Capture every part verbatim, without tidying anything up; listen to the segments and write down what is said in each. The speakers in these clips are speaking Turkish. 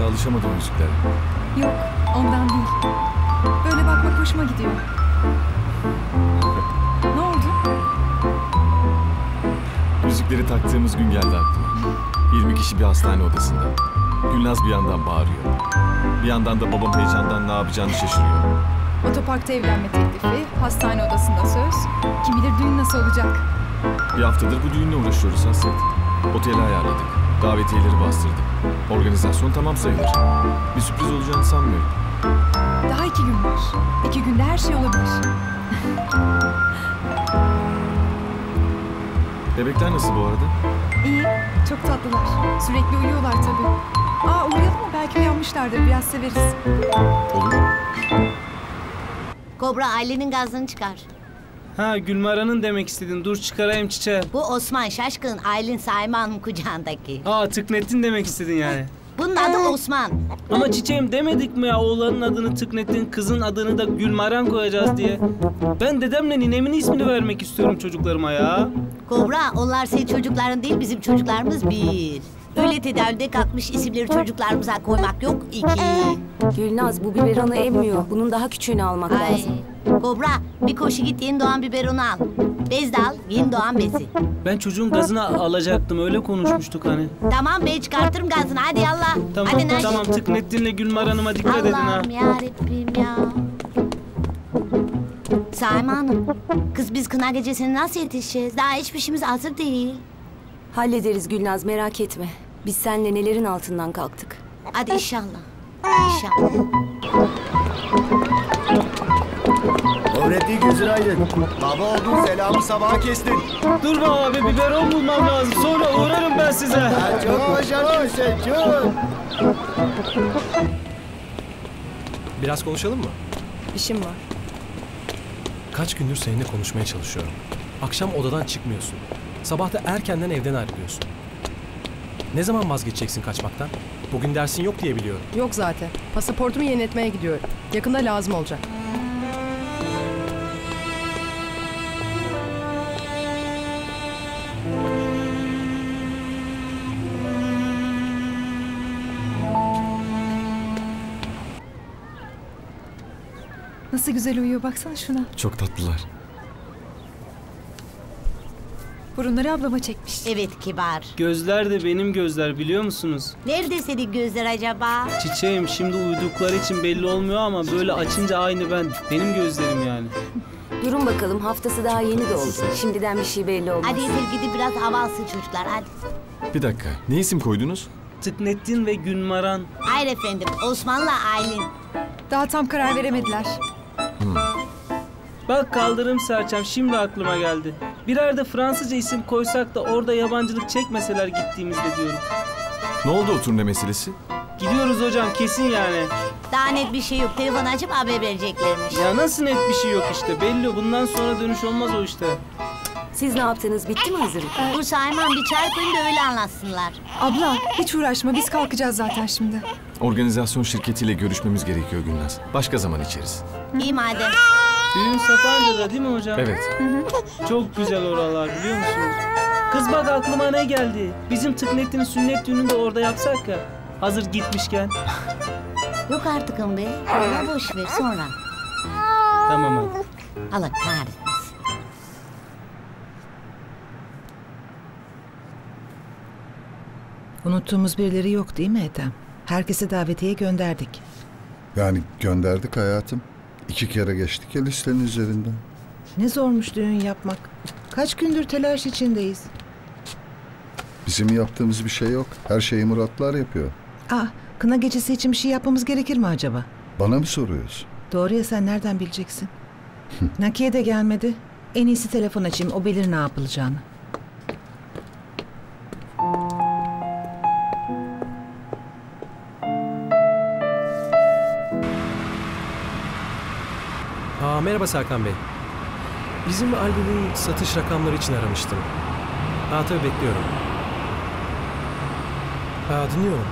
alışamadım müziklere. Yok, ondan değil. Böyle bakmak hoşuma gidiyor. Ne oldu? Müzikleri taktığımız gün geldi aklıma. yirmi kişi bir hastane odasında. Gülnaz bir yandan bağırıyor. Bir yandan da babam heyecandan ne yapacağını şaşırıyor. Otoparkta evlenme teklifi, hastane odasında söz. Kim bilir düğün nasıl olacak? Bir haftadır bu düğünle uğraşıyoruz Hasret. Oteli ayarladık. Davetiyeleri bastırdık. Organizasyon tamam sayılır. Bir sürpriz olacağını sanmıyorum. Daha iki gün var. İki günde her şey olabilir. Bebekler nasıl bu arada? İyi, çok tatlılar. Sürekli uyuyorlar tabii. Aa uyuyalım mı? Belki uyanmışlardır. Biraz severiz. Olur. Kobra ailenin gazını çıkar. Ha Gülmaran'ın demek istedin. Dur çıkarayım çiçeği. Bu Osman Şaşkın, Aylin Saime Hanım kucağındaki. Aa Tıknettin demek istedin yani. Bunun adı Osman. Ama çiçeğim demedik mi ya oğlanın adını Tıknettin, kızın adını da Gülmaran koyacağız diye. Ben dedemle ninemin ismini vermek istiyorum çocuklarıma ya. Kobra, onlar senin çocukların değil, bizim çocuklarımız bir. Öyle tedavülde kalkmış isimleri çocuklarımıza koymak yok, iki. Gülnaz bu biberonu emmiyor. Bunun daha küçüğünü almak Ay. lazım. Kobra, bir koşu git yeni doğan biberonu al. Bez de al, yeni doğan bezi. Ben çocuğun gazını alacaktım, öyle konuşmuştuk hani. Tamam ben çıkartırım gazını, hadi yallah. Tamam hadi Naş. tamam Tıknettin'le Gülmaran'ıma dikkat edin ha. Allah'ım yarabbim ya. Saime Hanım, kız biz kına gecesine nasıl yetişeceğiz? Daha hiçbir şeyimiz hazır değil. Hallederiz Gülnaz, merak etme. Biz seninle nelerin altından kalktık. Hadi inşallah. İnşallah. Öğrettiği gözün aydın. Baba oldun, selamı sabaha kestin. Dur be abi, biberon bulmam lazım. Sonra uğrarım ben size. Ya çok başardın sen, çok. Biraz konuşalım mı? İşim var. Kaç gündür seninle konuşmaya çalışıyorum. Akşam odadan çıkmıyorsun. Sabah da erkenden evden ayrılıyorsun. Ne zaman vazgeçeceksin kaçmaktan? Bugün dersin yok diye biliyorum. Yok zaten. Pasaportumu yeniletmeye gidiyorum. Yakında lazım olacak. Nasıl güzel uyuyor. Baksana şuna. Çok tatlılar. Burunları ablama çekmiş. Evet kibar. Gözler de benim gözler, biliyor musunuz? Nerede senin gözler acaba? Çiçeğim, şimdi uyudukları için belli olmuyor ama böyle açınca aynı ben. Benim gözlerim yani. Durun bakalım, haftası daha yeni de oldu. Şimdiden bir şey belli olmaz. Hadi yeter gidip biraz hava alsın çocuklar hadi. Bir dakika. Ne isim koydunuz? Tıknettin ve Gülmaran. Hayır efendim, Osman'la Aylin. Daha tam karar veremediler. Bak kaldırım serçem, şimdi aklıma geldi. Birer de Fransızca isim koysak da orada yabancılık çekmeseler gittiğimizde diyorum. Ne oldu o turne meselesi? Gidiyoruz hocam, kesin yani. Daha net bir şey yok, telefon açıp haber vereceklermiş. Ya nasıl net bir şey yok işte, belli. Bundan sonra dönüş olmaz o işte. Siz ne yaptınız? Bitti mi hazırlık? Dur Sayman bir çay koyun da öyle anlatsınlar. Abla hiç uğraşma. Biz kalkacağız zaten şimdi. Organizasyon şirketiyle görüşmemiz gerekiyor Gülnaz. Başka zaman içeriz. İyi madem. Düğün Sapanca'da değil mi hocam? Evet. Çok güzel oralar, biliyor musunuz? Kız bak aklıma ne geldi. Bizim Tıknettin'in sünnet düğününü de orada yapsak ya. Hazır gitmişken. Yok artık be. Allah boş ver sonra. Tamam hadi. Allah kahretmesin. Unuttuğumuz birileri yok değil mi Ethem? Herkese davetiye gönderdik. Yani gönderdik hayatım. İki kere geçtik ya listenin üzerinden. Ne zormuş düğün yapmak. Kaç gündür telaş içindeyiz. Bizim yaptığımız bir şey yok. Her şeyi Muratlar yapıyor. Ah, kına gecesi için bir şey yapmamız gerekir mi acaba? Bana mı soruyorsun? Doğru ya, sen nereden bileceksin? Nakiye de gelmedi. En iyisi telefon açayım, o bilir ne yapılacağını. Aa, merhaba Serkan Bey. Bizim albümün satış rakamları için aramıştım. Aa, tabii bekliyorum. Aa, dinliyorum.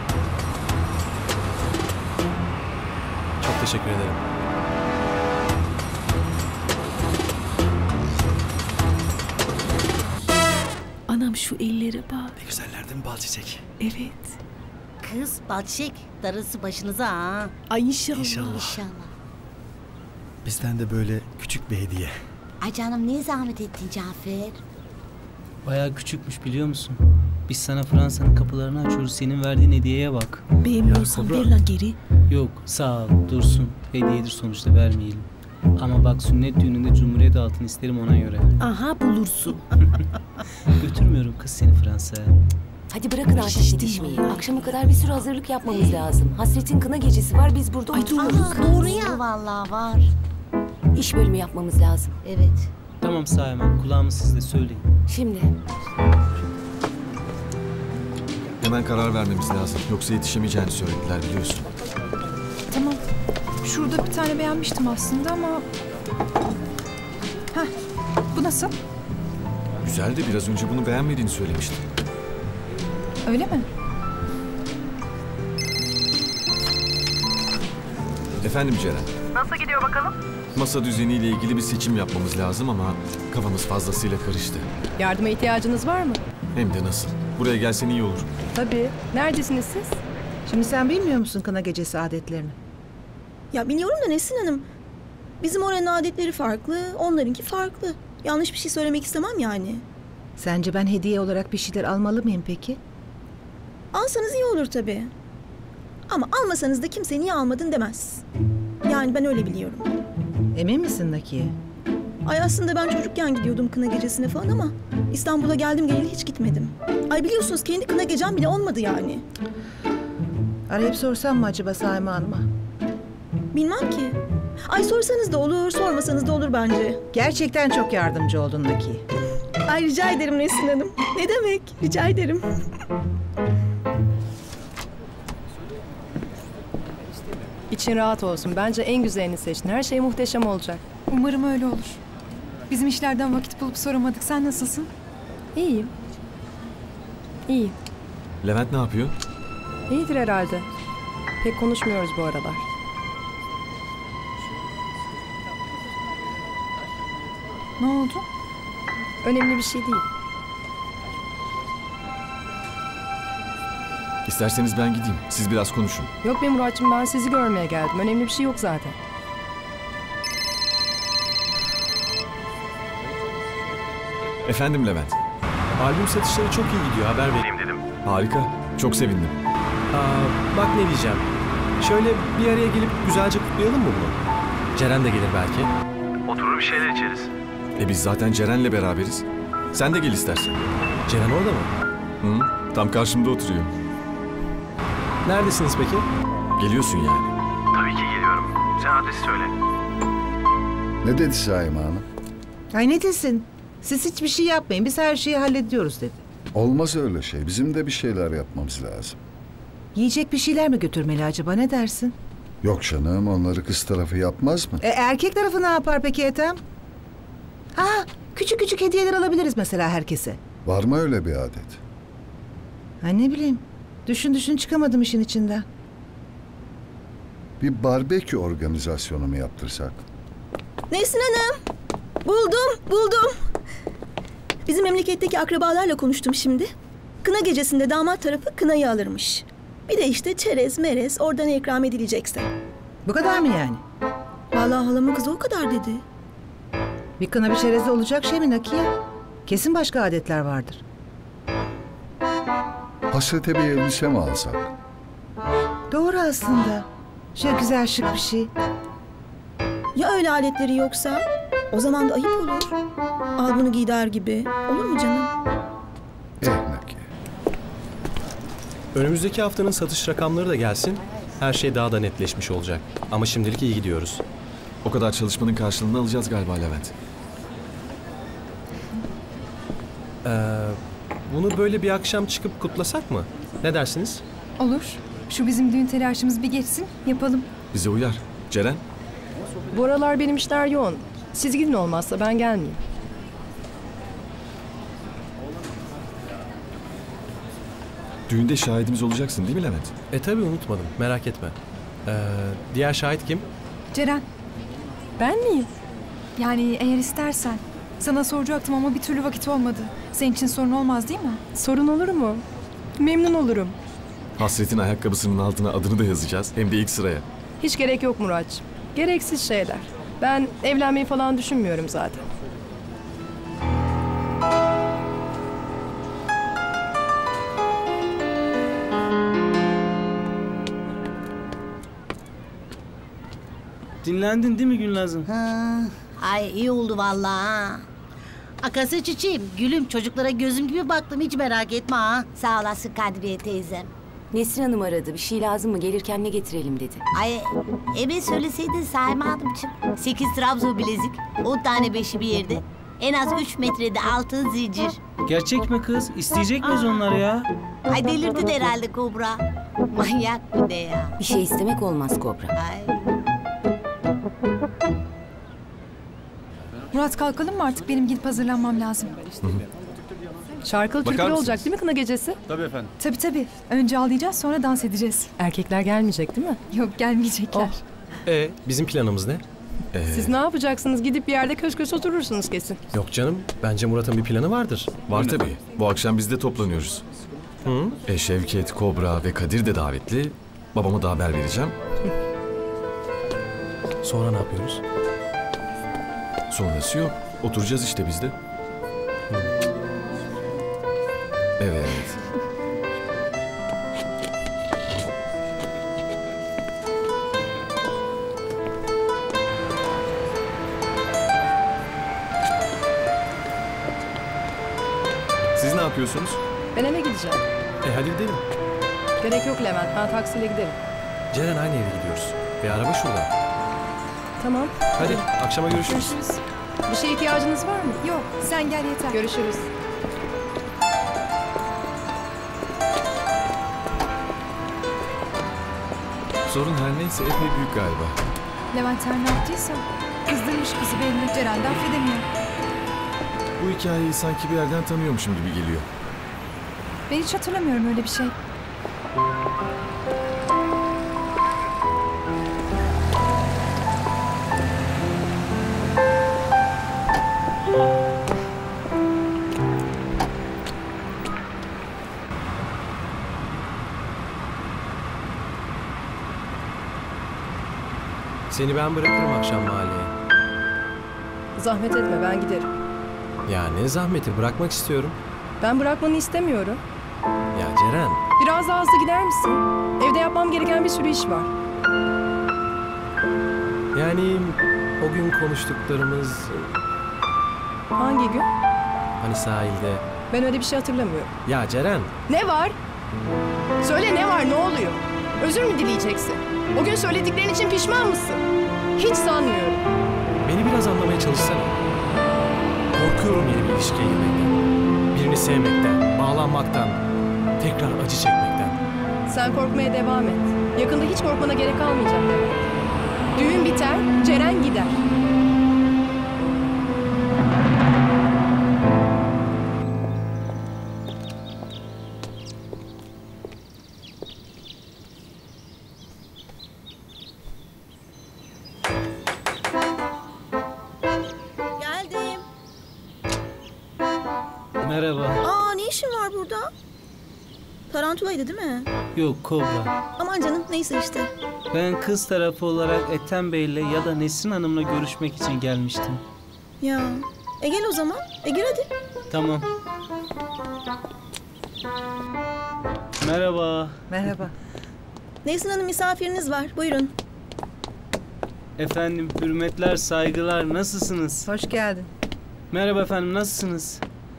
Çok teşekkür ederim. Anam şu ellere bak. Ne güzeller değil mi bal çiçek? Evet. Kız Balçık, darısı başınıza ha. Ay inşallah. İnşallah. İnşallah. Bizden de böyle küçük bir hediye. Ay canım niye zahmet ettin Cafer? Bayağı küçükmüş biliyor musun? Biz sana Fransa'nın kapılarını açıyoruz. Senin verdiğin hediyeye bak. Beğenmiyorsan ver lan geri. Yok sağ ol dursun. Hediyedir sonuçta vermeyelim. Ama bak sünnet düğününde Cumhuriyet altın isterim ona göre. Aha bulursun. Götürmüyorum kız seni Fransa'ya. Hadi bırakın artık didişmeyi. Akşama kadar bir sürü hazırlık yapmamız lazım. Hasret'in kına gecesi var, biz burada Ay, oturuyoruz. Aa, doğru ya. Vallahi var. İş bölümü yapmamız lazım. Evet. Tamam sağ hemen kulağımı sizde söyleyin. Şimdi. Hemen karar vermemiz lazım. Yoksa yetişemeyeceğini söylediler biliyorsun. Tamam. Şurada bir tane beğenmiştim aslında ama... Heh, bu nasıl? Güzel de biraz önce bunu beğenmediğini söylemiştin. Öyle mi? Efendim Ceren. Nasıl gidiyor bakalım? Masa düzeniyle ilgili bir seçim yapmamız lazım ama kafamız fazlasıyla karıştı. Yardıma ihtiyacınız var mı? Hem de nasıl. Buraya gelsen iyi olur. Tabii. Neredesiniz siz? Şimdi sen bilmiyor musun kına gecesi adetlerini? Ya biliyorum da Nesin Hanım. Bizim oranın adetleri farklı, onlarınki farklı. Yanlış bir şey söylemek istemem yani. Sence ben hediye olarak bir şeyler almalı mıyım peki? Alsanız iyi olur tabii. Ama almasanız da kimse niye almadın demez. Yani ben öyle biliyorum. Emin misin Nakiye? Ay aslında ben çocukken gidiyordum kına gecesine falan ama İstanbul'a geldim geleli hiç gitmedim. Ay biliyorsunuz kendi kına gecem bile olmadı yani. Arayıp sorsam mı acaba Saime Hanım'a? Bilmem ki. Ay sorsanız da olur, sormasanız da olur bence. Gerçekten çok yardımcı oldun Nakiye. Ay rica ederim Nesin Hanım. Ne demek? Rica ederim. İçin rahat olsun. Bence en güzelini seçtin. Her şey muhteşem olacak. Umarım öyle olur. Bizim işlerden vakit bulup soramadık. Sen nasılsın? İyiyim. İyi. Levent ne yapıyor? İyidir herhalde. Pek konuşmuyoruz bu aralar. Ne oldu? Önemli bir şey değil. İsterseniz ben gideyim. Siz biraz konuşun. Yok be Murat'cığım, ben sizi görmeye geldim. Önemli bir şey yok zaten. Efendim Levent. Albüm satışları çok iyi gidiyor, haber vereyim dedim. Harika. Çok sevindim. Aa, bak ne diyeceğim. Şöyle bir araya gelip güzelce kutlayalım mı bunu? Ceren de gelir belki. Oturur bir şeyler içeriz. E biz zaten Ceren'le beraberiz. Sen de gel istersen. Ceren orada mı? Hı, tam karşımda oturuyor. Neredesiniz peki? Geliyorsun yani. Tabii ki geliyorum. Sen adresi söyle. Ne dedi Saime Hanım? Ay ne desin? Siz hiçbir şey yapmayın. Biz her şeyi hallediyoruz dedi. Olmaz öyle şey. Bizim de bir şeyler yapmamız lazım. Yiyecek bir şeyler mi götürmeli acaba? Ne dersin? Yok canım, onları kız tarafı yapmaz mı? E, erkek tarafı ne yapar peki Ethem? Ha, küçük küçük hediyeler alabiliriz mesela herkese. Var mı öyle bir adet? Ha ne bileyim. Düşün düşün çıkamadım işin içinden. Bir barbekü organizasyonu mu yaptırsak? Nesin Hanım. Buldum, buldum. Bizim memleketteki akrabalarla konuştum şimdi. Kına gecesinde damat tarafı kınayı alırmış. Bir de işte çerez merez oradan ikram edilecekse. Bu kadar mı yani? Vallahi halamın kızı o kadar dedi. Bir kına bir çerezde olacak şey mi Nakiye? Kesin başka adetler vardır. Hasrete bir elbise mi alsak? Doğru aslında. Şöyle güzel şık bir şey. Ya öyle aletleri yoksa? O zaman da ayıp olur. Al bunu giy der gibi. Olur mu canım? Eh Nakiye. Önümüzdeki haftanın satış rakamları da gelsin. Her şey daha da netleşmiş olacak. Ama şimdilik iyi gidiyoruz. O kadar çalışmanın karşılığını alacağız galiba Levent. Ee, bunu böyle bir akşam çıkıp kutlasak mı? Ne dersiniz? Olur. Şu bizim düğün telaşımız bir geçsin. Yapalım. Bize uyar. Ceren? Bu aralar benim işler yoğun. Siz gidin olmazsa ben gelmeyeyim. Düğünde şahidimiz olacaksın değil mi Levent? E tabii unutmadım. Merak etme. Ee, diğer şahit kim? Ceren. Ben miyim? Yani eğer istersen. Sana soracaktım ama bir türlü vakit olmadı. Senin için sorun olmaz değil mi? Sorun olur mu? Memnun olurum. Hasret'in ayakkabısının altına adını da yazacağız. Hem de ilk sıraya. Hiç gerek yok Muratçığım. Gereksiz şeyler. Ben evlenmeyi falan düşünmüyorum zaten. Dinlendin değil mi Gülnaz'ım? Ha, ay iyi oldu vallahi ha. Akası çiçeğim, gülüm çocuklara gözüm gibi baktım hiç merak etme ha. Sağ olasın Kadriye teyzem. Nesrin Hanım aradı. Bir şey lazım mı? Gelirken ne getirelim dedi. Ay evet söyleseydin Saime Hanımcığım. Sekiz Trabzon bilezik, on tane beşi bir yerde. En az üç metrede altın zincir. Gerçek mi kız? İsteyecek miyiz onları ya? Ay delirdin herhalde Kobra. Manyak bu ne ya? Bir şey istemek olmaz Kobra. Ay. Murat kalkalım mı artık? Benim gidip hazırlanmam lazım. Şarkılı Bakar türkülü mısınız? olacak değil mi kına gecesi? Tabii efendim. Tabii tabii. Önce ağlayacağız sonra dans edeceğiz. Erkekler gelmeyecek değil mi? Yok gelmeyecekler. E bizim planımız ne? Ee, Siz ne yapacaksınız? Gidip bir yerde kös kös oturursunuz kesin. Yok canım. Bence Murat'ın bir planı vardır. Var tabii. Bu akşam biz de toplanıyoruz. Hı? E, Şevket, Kobra ve Kadir de davetli. Babama da haber vereceğim. Sonra ne yapıyoruz? Sonrası yok. Oturacağız işte biz de. Evet. Siz ne yapıyorsunuz? Ben eve gideceğim. E hadi gidelim. Gerek yok Levent. Ben taksiyle giderim. Ceren aynı eve gidiyoruz. Ve araba şurada. Tamam. Hadi akşama görüşürüz. Görüşürüz. Bir şeye ihtiyacınız var mı? Yok sen gel yeter. Görüşürüz. Sorun her neyse epey büyük galiba. Levent her ne yaptıysa kızdırmış kızı belli. Ceren de affedemiyor. Bu hikayeyi sanki bir yerden tanıyormuşum gibi geliyor. Ben hiç hatırlamıyorum öyle bir şey. Seni ben bırakırım akşam mahalleye. Zahmet etme ben giderim. Ya ne zahmeti, bırakmak istiyorum. Ben bırakmanı istemiyorum. Ya Ceren. Biraz daha hızlı gider misin? Evde yapmam gereken bir sürü iş var. Yani o gün konuştuklarımız Hangi gün? hani sahilde. Ben öyle bir şey hatırlamıyorum. Ya Ceren. Ne var? Söyle ne var ne oluyor? Özür mü dileyeceksin? O gün söylediklerin için pişman mısın? Hiç sanmıyorum. Beni biraz anlamaya çalışsana. Korkuyorum yeni bir ilişkiye girmekten. Birini sevmekten, bağlanmaktan, tekrar acı çekmekten. Sen korkmaya devam et. Yakında hiç korkmana gerek kalmayacak demek. Düğün biter, Ceren gider. Geldim. Merhaba. Aa ne işin var burada? Tarantulaydı değil mi? Yok Kobra. Aman canım neyse işte. Ben kız tarafı olarak Ethem Bey'le ya da Nesrin Hanım'la görüşmek için gelmiştim. Ya e gel o zaman. E gel hadi. Tamam. Merhaba. Merhaba. Nesrin Hanım misafiriniz var. Buyurun. Efendim, hürmetler, saygılar. Nasılsınız? Hoş geldin. Merhaba efendim, nasılsınız?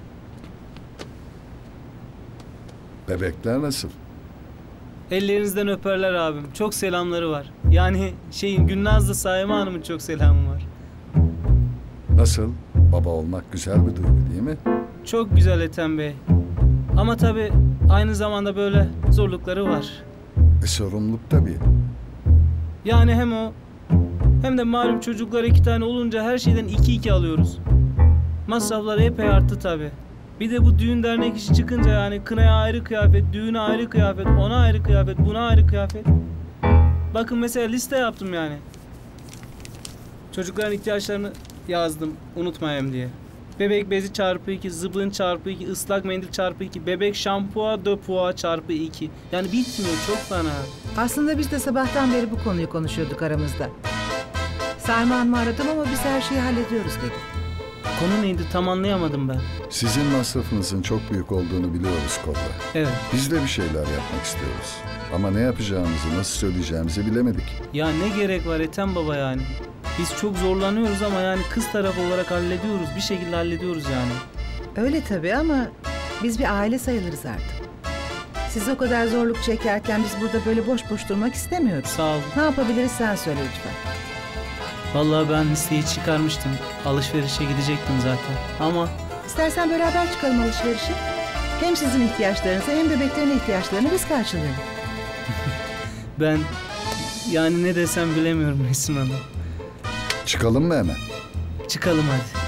Bebekler nasıl? Ellerinizden öperler abim. Çok selamları var. Yani şeyin Gülnaz'la Saime Hanım'ın çok selamı var. Nasıl? Baba olmak güzel bir duygu değil mi? Çok güzel Ethem Bey. Ama tabii aynı zamanda böyle zorlukları var. E sorumluluk tabii. Yani hem o hem de malum çocuklar iki tane olunca her şeyden iki iki alıyoruz. Masraflar epey arttı tabii. Bir de bu düğün dernek işi çıkınca yani kınaya ayrı kıyafet, düğüne ayrı kıyafet, ona ayrı kıyafet, buna ayrı kıyafet. Bakın mesela liste yaptım yani. Çocukların ihtiyaçlarını yazdım unutmayayım diye. Bebek bezi çarpı iki, zıbın çarpı iki, ıslak mendil çarpı iki, bebek şampuan de puan çarpı iki. Yani bitmiyor, çok fena. Aslında biz de sabahtan beri bu konuyu konuşuyorduk aramızda. Sayma Hanım'ı aradım ama biz her şeyi hallediyoruz dedi. Konu neydi tam anlayamadım ben. Sizin masrafınızın çok büyük olduğunu biliyoruz Kobra. Evet. Biz de bir şeyler yapmak istiyoruz. Ama ne yapacağımızı, nasıl söyleyeceğimizi bilemedik. Ya ne gerek var Ethem Baba yani. Biz çok zorlanıyoruz ama yani kız tarafı olarak hallediyoruz. Bir şekilde hallediyoruz yani. Öyle tabii ama biz bir aile sayılırız artık. Siz o kadar zorluk çekerken biz burada böyle boş boş durmak istemiyoruz. Sağ ol. Ne yapabiliriz sen söyle lütfen. Vallahi ben listeyi çıkarmıştım. Alışverişe gidecektim zaten. Ama İstersen beraber çıkalım alışverişe. Hem sizin ihtiyaçlarınızı hem bebeklerin ihtiyaçlarını biz karşılayalım. ben yani ne desem bilemiyorum Nesin Hanım. Çıkalım mı hemen? Çıkalım hadi.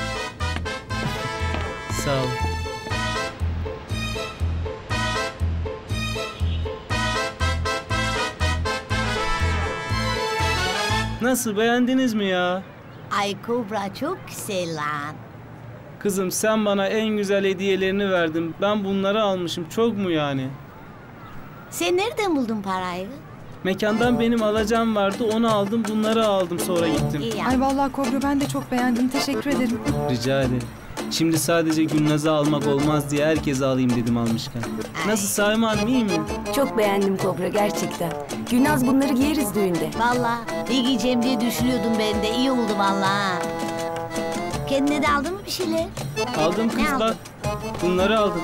Sağ ol. Nasıl, beğendiniz mi ya? Ay Kobra çok güzel lan. Kızım sen bana en güzel hediyelerini verdin. Ben bunları almışım. Çok mu yani? Sen nereden buldun parayı? Mekandan benim alacağım vardı. Onu aldım. Bunları aldım. Sonra gittim. İyi ya. Ay vallahi Kobra ben de çok beğendim. Teşekkür ederim. Rica ederim. Şimdi sadece Gülnaz'ı almak olmaz diye herkese alayım dedim almışken. Nasıl Sayma Hanım, iyi mi? Çok beğendim Kobra gerçekten. Gülnaz bunları giyeriz düğünde. Vallahi ne giyeceğim diye düşünüyordum ben de. İyi oldu vallahi. Kendine de aldın mı bir şeyler? Aldım kız Ne bak. Bunları aldım.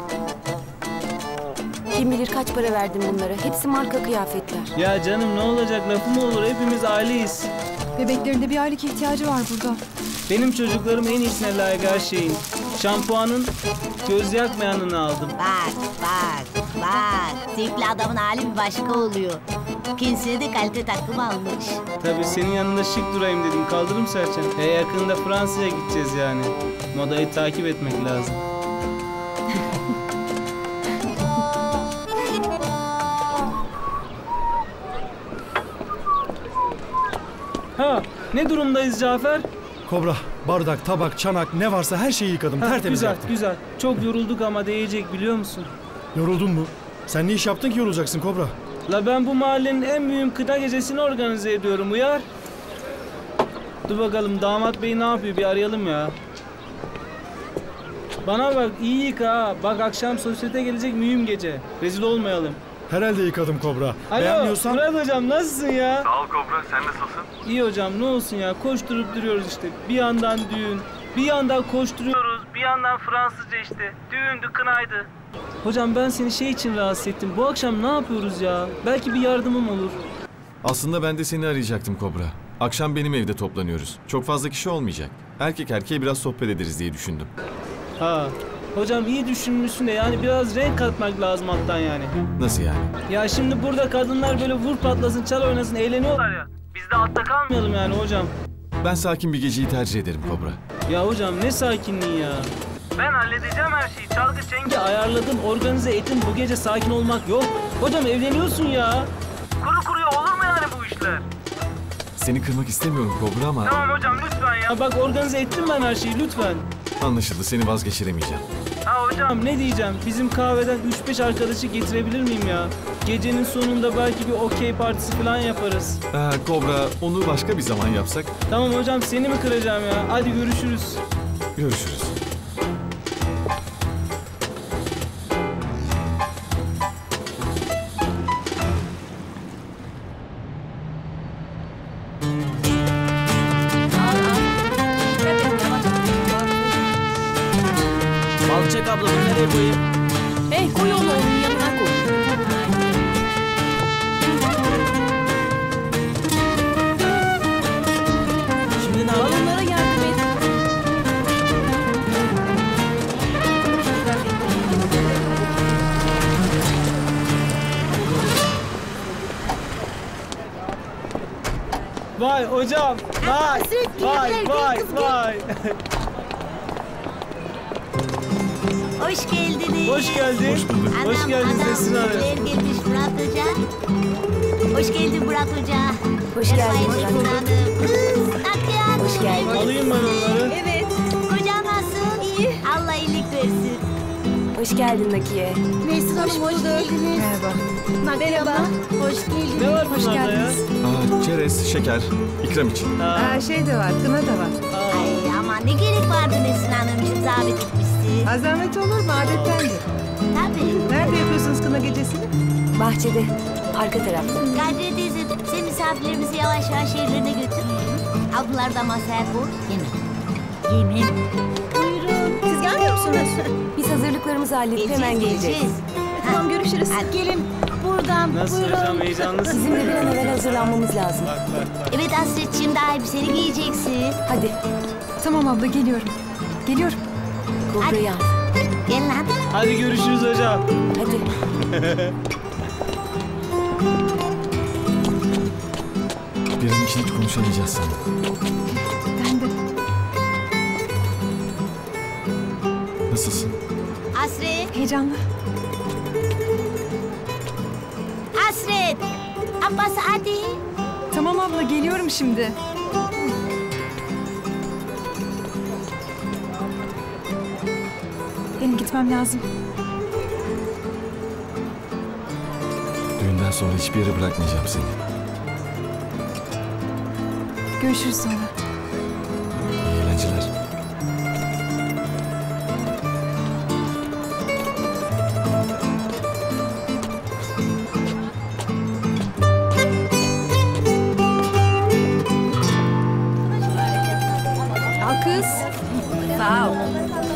Kim bilir kaç para verdim bunlara. Hepsi marka kıyafetler. Ya canım ne olacak, lafı mı olur? Hepimiz aileyiz. Bebeklerin de bir aylık ihtiyacı var burada. Benim çocuklarım en iyisine layık her şeyin. Şampuanın göz yakmayanını aldım. Bak bak bak. Zevkli adamın hali bir başka oluyor. Kendisine de kalite takım almış. Tabii senin yanında şık durayım dedim. Kaldırım serçem. E yakında Fransa'ya gideceğiz yani. Modayı takip etmek lazım. Ha, ne durumdayız Cafer? Kobra, bardak, tabak, çanak ne varsa her şeyi yıkadım. Ha, Tertemiz güzel, yaptım. güzel. Çok yorulduk ama değecek biliyor musun? Yoruldun mu? Sen ne iş yaptın ki yorulacaksın Kobra? La ben bu mahallenin en mühim kına gecesini organize ediyorum Uyar. Dur bakalım damat bey ne yapıyor, bir arayalım ya. Bana bak, iyi yıka ha. Bak akşam sosyete gelecek mühim gece. Rezil olmayalım. Herhalde yıkadım Kobra. Alo Beğenmiyorsan... Murat hocam nasılsın ya? Sağ ol Kobra, sen nasılsın? İyi hocam, ne olsun ya, koşturup duruyoruz işte. Bir yandan düğün, bir yandan koşturuyoruz, bir yandan Fransızca işte. Düğündü, kınaydı. Hocam ben seni şey için rahatsız ettim. Bu akşam ne yapıyoruz ya? Belki bir yardımım olur. Aslında ben de seni arayacaktım Kobra. Akşam benim evde toplanıyoruz. Çok fazla kişi olmayacak. Erkek erkeğe biraz sohbet ederiz diye düşündüm. Ha. Hocam iyi düşünmüşsün de yani biraz renk katmak lazım alttan yani. Nasıl yani? Ya şimdi burada kadınlar böyle vur patlasın, çal oynasın, eğleniyorlar ya. Biz de altta kalmayalım yani hocam. Ben sakin bir geceyi tercih ederim Kobra. Ya hocam ne sakinliği ya. Ben halledeceğim her şeyi. Çalgı çengi ayarladım, organize ettim. Bu gece sakin olmak yok. Hocam evleniyorsun ya. Kuru kuruya olur mu yani bu işler? Seni kırmak istemiyorum Kobra ama... Tamam hocam lütfen ya. Bak organize ettim ben her şeyi lütfen. Anlaşıldı, seni vazgeçiremeyeceğim. Ha hocam ne diyeceğim? Bizim kahveden üç beş arkadaşı getirebilir miyim ya? Gecenin sonunda belki bir okey partisi falan yaparız. Ee, Kobra, onu başka bir zaman yapsak. Tamam hocam, seni mi kıracağım ya? Hadi görüşürüz. Görüşürüz. Balçak abla bunu nereye koyayım? Hey koy onu onun yanına koy. Şimdi ne yapalım? Onlara yardım et. Vay hocam, vay, vay, vay, vay. Hoş geldiniz. Hoş geldin. Hoş bulduk. Adam, Hoş geldiniz adam, Nesin Hanım. neler gelmiş Murat Hoca. Hoş geldin Murat Hoca. Hoş geldin Efendim Murat. Hanım. Kız, Nakiye Hanım. Hoş geldin. Alayım ben onları. Evet. Kocan nasıl? Hoş geldin Nakiye. Nesrin Hanım hoş geldiniz. Merhaba. Merhaba. Hoş geldiniz. Ne var Hoş bunlarda ya? geldiniz. Aa, çerez, şeker, ikram için. Aa, şey de var, kına da var. Ay ama ne gerek vardı Nesrin Hanımcığım, zahmet etmişsin. Ha, zahmet olur mu? Adettendir. Tabii. Nerede yapıyorsunuz kına gecesini? Bahçede. Arka tarafta. Kadriye teyze sen misafirlerimizi yavaş yavaş yerlerine götür. Ablalar da masaya koy. Yemin. Yemin. Buyurun. Siz gelmiyor musunuz? Biz hazırlıklarımızı halledip hemen geleceğiz. Tamam, görüşürüz. Hadi gelin buradan. Nasıl buyurun. hocam, heyecanlısın? Bizim de bir an evvel hazırlanmamız lazım. Bak bak bak. Evet Hasretciğim, daha elbiseni giyeceksin. Hadi. Tamam abla geliyorum. Geliyorum. Kobrayı al. Gel lan. Hadi görüşürüz hocam. Hadi. Bir an için hiç konuşamayacağız sana. Ben de. Nasılsın? Hasret. Heyecanlı. Hasret. Abbas hadi. Tamam abla geliyorum şimdi. Benim gitmem lazım. Düğünden sonra hiçbir yere bırakmayacağım seni. Görüşürüz sonra. İyi eğlenceler. Al kız. Sağ ol.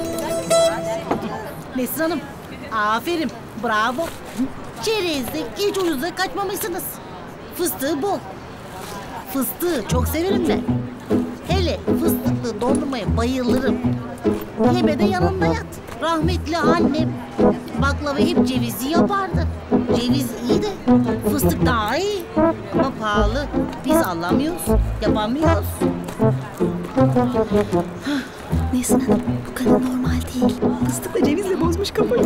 Nesrin Hanım. Aferin. Bravo. Çerezde hiç ucuza kaçmamışsınız. Fıstığı bol. Fıstığı çok severim ben. Hele fıstıklı dondurmaya bayılırım. Yeme de yanında yat. Rahmetli annem baklava hep cevizli yapardı. Ceviz iyi de fıstık daha iyi. Ama pahalı. Biz alamıyoruz, yapamıyoruz. Nesrin Hanım, bu kadar normal değil. Fıstıkla cevizle bozmuş kafayı.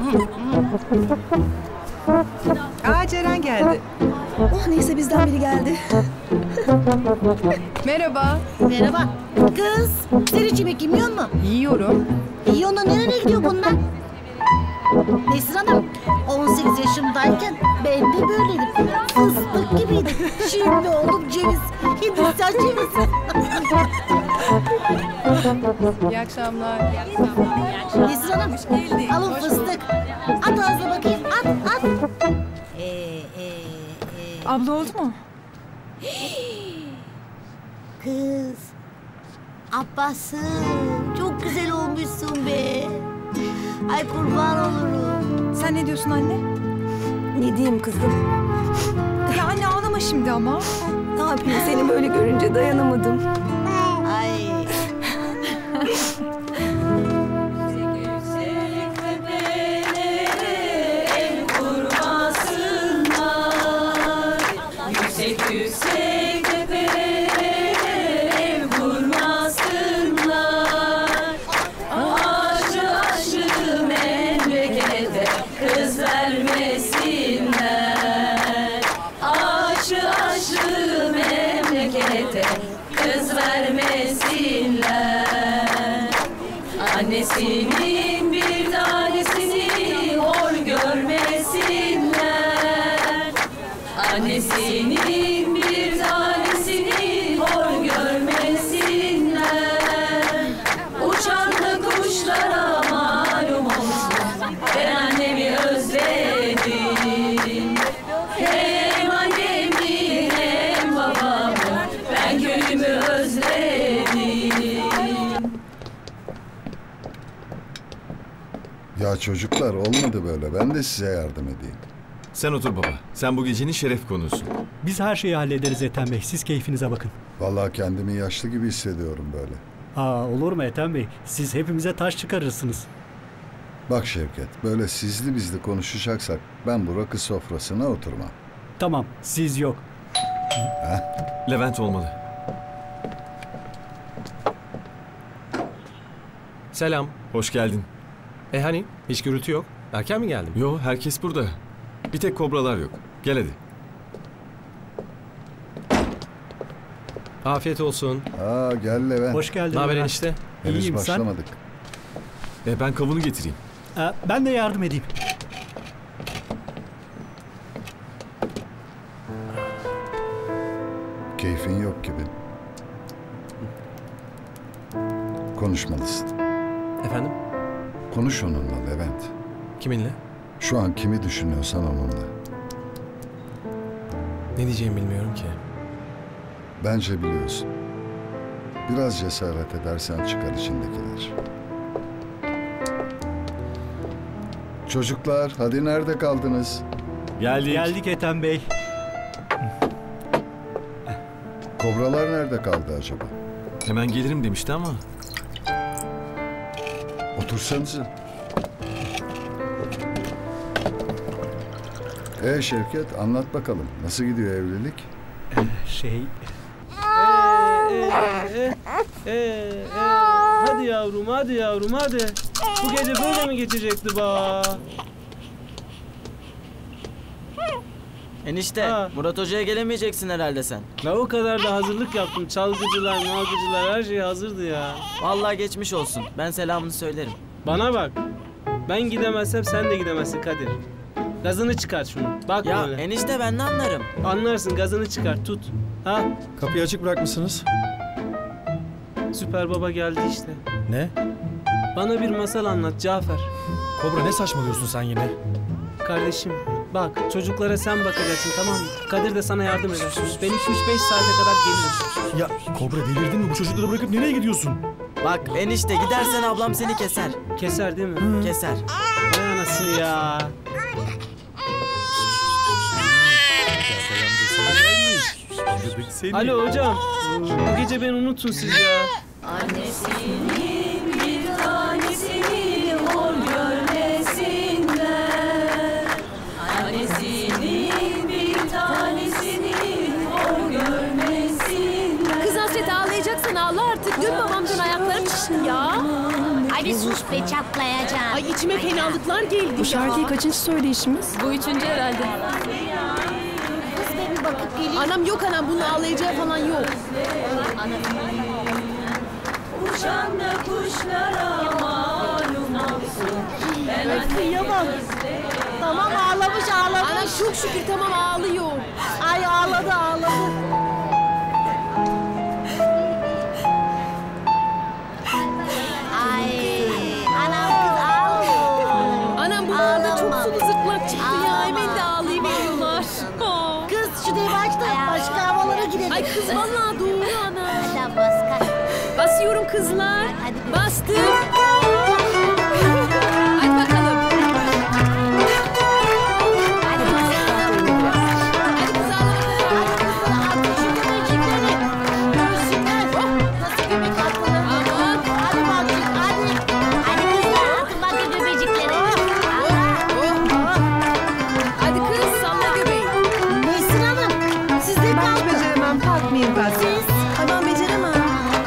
Aa, Ceren geldi. Oh, neyse bizden biri geldi. Merhaba. Merhaba. Kız, sen hiç yemek yemiyor musun? Yiyorum. İyi ona nereye gidiyor bunlar? Nesrin Hanım, on sekiz yaşımdayken ben de böyleydim. Fıstık gibiydim. Şimdi oldum ceviz. Hindistan cevizi. İyi akşamlar. Nesrin Hanım, alın fıstık. At ağzına bakayım, at, at. Ee, e, e. Abla oldu mu? Kız, Abbas'ım çok güzel olmuşsun be. Ay kurban olurum. Sen ne diyorsun anne? Ne diyeyim kızım? Ya anne ağlama şimdi ama. Ne yapayım, seni böyle görünce dayanamadım. Ay. Annesinin bir tanesini hor görmesinler. Annesinin bir tanesini hor görmesinler. Uçan da kuşlara malum olsun. Ben annemi özledim. Hem annemi hem babamı. Ben köyümü özledim. Ya çocuklar, olmadı böyle. Ben de size yardım edeyim. Sen otur baba. Sen bu gecenin şeref konusun. Biz her şeyi hallederiz Ethem Bey. Siz keyfinize bakın. Vallahi kendimi yaşlı gibi hissediyorum böyle. Aa, olur mu Ethem Bey? Siz hepimize taş çıkarırsınız. Bak Şevket, böyle sizli bizli konuşacaksak ben bu rakı sofrasına oturmam. Tamam, siz yok. Heh. Levent olmalı. Selam. Hoş geldin. E hani? Hiç gürültü yok. Erken mi geldin? Yo, herkes burada. Bir tek kobralar yok. Gel hadi. Afiyet olsun. Aa, gel Levent. Hoş geldin. Ne haber Levent. enişte? Henüz İyiyim, sen? başlamadık. E, ben kavunu getireyim. Ee, ben de yardım edeyim. Keyfin yok gibi. Konuşmalısın. Efendim? Konuş onunla Levent. Kiminle? Şu an kimi düşünüyorsan onunla. Ne diyeceğimi bilmiyorum ki. Bence biliyorsun. Biraz cesaret edersen çıkar içindekiler. Çocuklar, hadi nerede kaldınız? Geldik. Geldik Ethem Bey. Kobralar nerede kaldı acaba? Hemen gelirim demişti ama. Otursanıza. Ee Şevket, anlat bakalım. Nasıl gidiyor evlilik? Şey... Ee, ee, ee, ee, hadi yavrum, hadi yavrum, hadi. Bu gece böyle mi geçecekti ba? Enişte, Ha. Murat Hoca'ya gelemeyeceksin herhalde sen. La o kadar da hazırlık yaptım. Çalgıcılar, malgıcılar her şey hazırdı ya. Vallahi geçmiş olsun. Ben selamını söylerim. Bana bak. Ben gidemezsem sen de gidemezsin Kadir. Gazını çıkart şunu. Bak Ya böyle. enişte ben ne anlarım? Anlarsın, gazını çıkart, tut. Ha? Kapıyı açık bırakmışsınız. Süper Baba geldi işte. Ne? Bana bir masal anlat Cafer. Kobra ne saçmalıyorsun sen yine? Kardeşim bak, çocuklara sen bakacaksın, tamam mı? Kadir de sana yardım eder. Ben iki üç beş saate kadar gelirim. Ya Kobra delirdin mi? Bu çocukları bırakıp nereye gidiyorsun? Bak enişte gidersen ablam seni keser. Keser değil mi? Keser. Vay anasını ya. Alo hocam. Bu gece beni unutun siz ya. Annesinin bir tanesini hor görmesinler. Annesinin bir tanesini hor görmesinler. Kız Hasret ağlayacaksan ağla artık. Dün babamdan ayaklarım şişti ya. Ay bir sus be, çatlayacağım. Ay içime fenalıklar geldi. Bu şarkıyı kaçıncı söyleyişimiz? Bu üçüncü herhalde. Kız be bir bakıp geleyim. Anam yok anam, bunun ağlayacağı falan yok. Uçan da kuşlara malum olsun. Ben Kıyamam. Tamam ağlamış ağlamış. Anam çok şükür tamam ağlıyor. Ay ağladı ağladı. Ay anam kız ağlıyor. Anam bu arada çok sulu zırtlak çıktı ya. Hemen de ağlayıveriyorlar. Aa. Kız şu devi aç da başka havalara girelim. Ay kız vallahi doğru ana. Hadi bas kalk. Basıyorum kızlar. Hadi. Bastım. Hadi bakalım. Hadi bas. Hadi kız ağla. Hadi kızlar atın şu göbecikleri. Görsünler. Nasıl göbek attılar. Aman. Hadi bakayım hadi. Hadi kızlar atın bakın göbecikleri. Hadi kız salla göbeği. Nesin Hanım? Siz de Ben hiç kalkın. beceremem, kalkmayayım ben. Siz. Ay ben beceremem.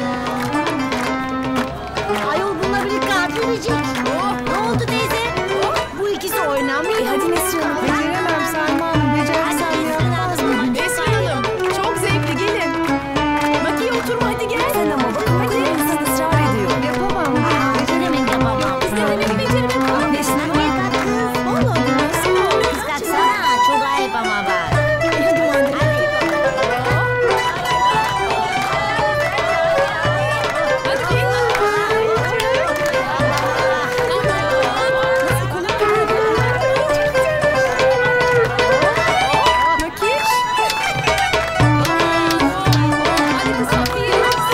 Ayol bununla bir kalp verecek. Ne oldu teyze? Bu ikisi oynamıyor. E hadi Nesrin Hanım. Beceremem Selma, beceremem yapmaz mı? Nesrin Hanım çok zevkli gelin. Makiye oturma hadi gel. Sen ama bakın o kadar insan ısrar ediyor. Yapamam, beceremem. Demek yapamam. Biz de denedik beceremem. Nesine niye kalktın? Vallahi bilmezsin. Kız kalksana. Çok ayıp ama bak. Hadi o anne. Hadi. Hadi gel. Nasıl kolay Makiş. Hadi kız Safiye.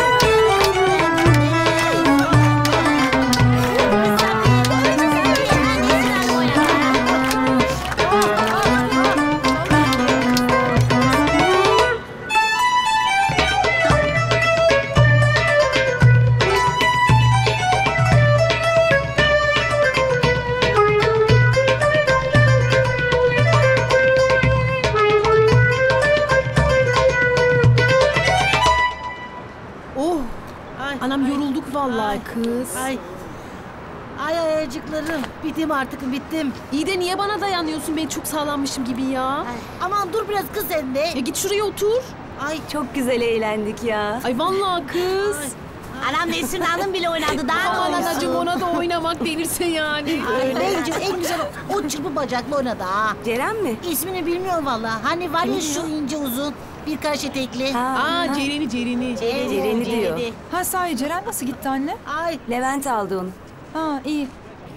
Oh. Ay, Anam yorulduk vallahi kız. Ay. Ay ayacıklarım. Bittim artık bittim. İyi de niye bana dayanıyorsun? Ben çok sağlammışım gibi ya. Aman dur biraz kız sen de. Ya git şuraya otur. Ay. Çok güzel eğlendik ya. Ay vallahi kız. Anam Nesrin Hanım bile oynadı daha Aman doğrusu. anacığım ona da oynamak denirse yani. Bence en güzel o çırpı bacaklı oynadı ha. Ceren mi? İsmini bilmiyorum vallahi. Hani var ya şu ince uzun birkaç etekli. Aa Ceren'i Ceren'i. Ceren'i diyor. Ha sahi Ceren nasıl gitti anne? Ay Levent aldı onu. Ha iyi.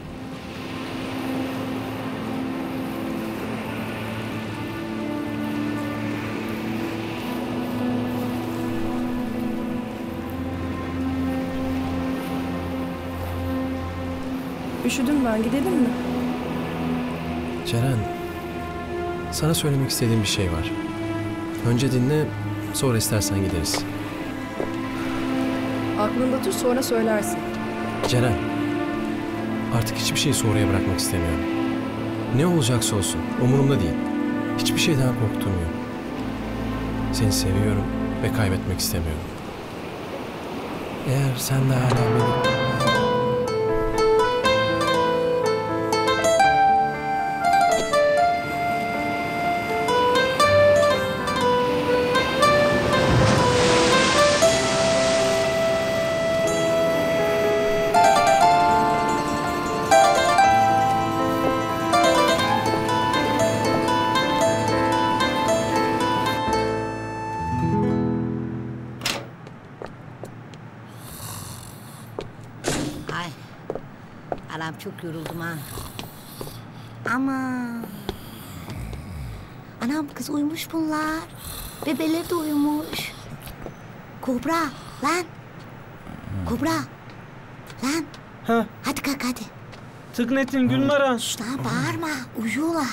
Üşüdüm ben, gidelim mi? Ceren, sana söylemek istediğim bir şey var. Önce dinle, sonra istersen gideriz. Aklında tut sonra söylersin. Ceren, artık hiçbir şeyi sonraya bırakmak istemiyorum. Ne olacaksa olsun, umurumda değil. Hiçbir şeyden korktuğum yok. Seni seviyorum ve kaybetmek istemiyorum. Eğer sen de hala beni... Ay. Anam çok yoruldum ha. Ama. Anam kız uyumuş bunlar. Bebeleri de uyumuş. Kobra lan. Kobra. Lan. Ha. Hadi kalk hadi. Tıknetin Gülmara. Şşt lan bağırma. Uyuyorlar.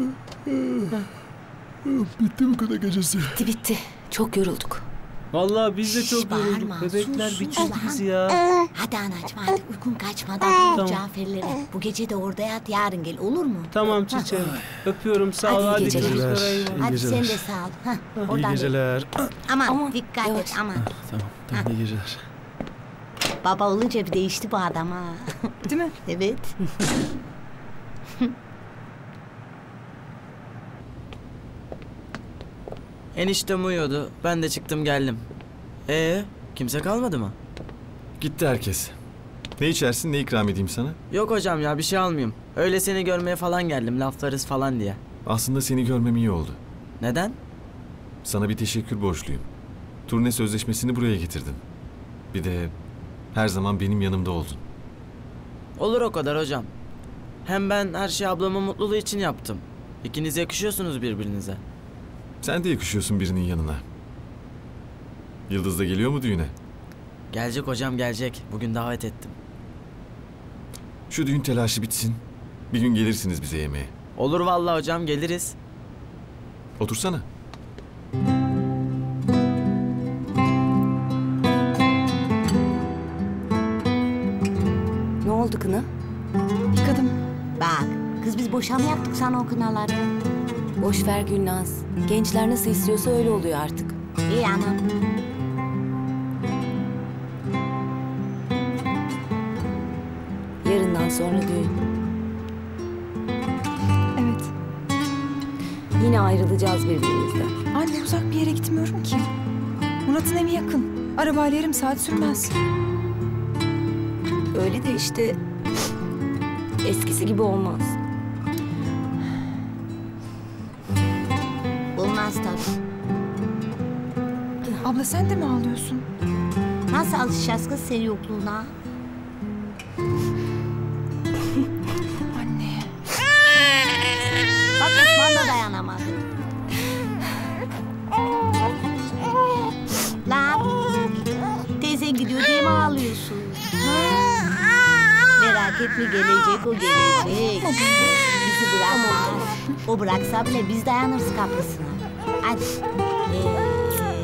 Bitti mi kına gecesi? Bitti bitti. Çok yorulduk. Vallahi biz de çok bağırma, yorulduk. Bebekler sus, bitirdi sus bizi lan. ya. Hadi anacığım hadi uykun kaçmadan Tamam. Cafer'lere. Bu gece de orada yat yarın gel olur mu? Tamam çiçeğim. Öpüyorum sağ ol. Hadi iyi Hadi geceler. çocuklara iyi bak. Hadi sen de sağ ol. Hah, İyi oradan gel. geceler. Aman, Aman, dikkat yavaş. et aman. Tamam, tamam iyi geceler. Baba olunca bir değişti bu adam ha. Değil mi? Evet. Eniştem uyuyordu. Ben de çıktım geldim. Ee, kimse kalmadı mı? Gitti herkes. Ne içersin, ne ikram edeyim sana? Yok hocam ya bir şey almayayım. Öyle seni görmeye falan geldim. Laflarız falan diye. Aslında seni görmem iyi oldu. Neden? Sana bir teşekkür borçluyum. Turne sözleşmesini buraya getirdin. Bir de her zaman benim yanımda oldun. Olur o kadar hocam. Hem ben her şeyi ablamın mutluluğu için yaptım. İkiniz yakışıyorsunuz birbirinize. Sen de yakışıyorsun birinin yanına. Yıldız da geliyor mu düğüne? Gelecek hocam gelecek. Bugün davet ettim. Şu düğün telaşı bitsin. Bir gün gelirsiniz bize yemeğe. Olur vallahi hocam geliriz. Otursana. Ne oldu kına? Yıkadım. Bak kız biz boşanma yaptık sana o kınaları. Boş ver Gülnaz. Gençler nasıl istiyorsa öyle oluyor artık. İyi anam. Yarından sonra düğün. Evet. Yine ayrılacağız birbirimizden. Anne uzak bir yere gitmiyorum ki. Murat'ın evi yakın. Arabayla yarım saat sürmez. Öyle de işte eskisi gibi olmaz. Olmaz tabii. Abla sen de mi ağlıyorsun? Nasıl alışacağız kız senin yokluğuna? Anne. Bak Osman da dayanamadı. Lan. Teyzen gidiyor diye mi ağlıyorsun? Merak etme gelecek o gelecek. Bizi bırakmaz. O bıraksa bile biz dayanırız kapısına. Hadi. Ee,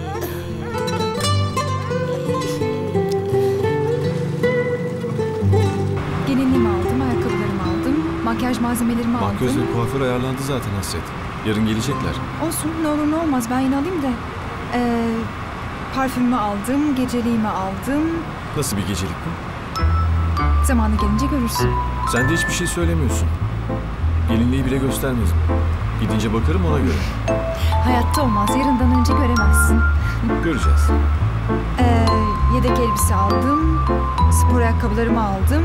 Gelinliğimi aldım, ayakkabılarımı aldım, makyaj malzemelerimi aldım. Makyöz ve kuaför ayarlandı zaten Hasret. Yarın gelecekler. Olsun ne olur ne olmaz ben yine alayım da. Ee, parfümümü aldım, geceliğimi aldım. Nasıl bir gecelik bu? Zamanı gelince görürsün. Sen de hiçbir şey söylemiyorsun. Gelinliği bile göstermedin. Gidince bakarım ona göre. Hayatta olmaz, yarından önce göremezsin. Göreceğiz. Ee, Yedek elbise aldım. Spor ayakkabılarımı aldım.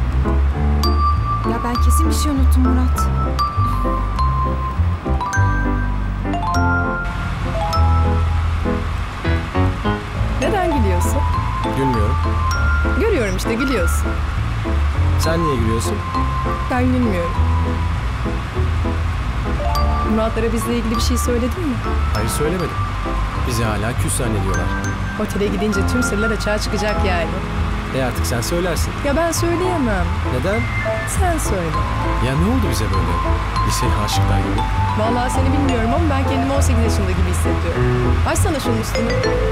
Ya ben kesin bir şey unuttum Murat. Neden gülüyorsun? Gülmüyorum. Görüyorum işte gülüyorsun. Sen niye gülüyorsun? Ben gülmüyorum. Muratlara bizle ilgili bir şey söyledin mi? Hayır söylemedim. Bizi hala küs zannediyorlar. Otele gidince tüm sırlar açığa çıkacak yani. E artık sen söylersin. Ya ben söyleyemem. Neden? Sen söyle. Ya ne oldu bize böyle? Lise aşıklar gibi. Vallahi seni bilmiyorum ama ben kendimi on sekiz yaşında gibi hissediyorum. Açsana şunun üstünü.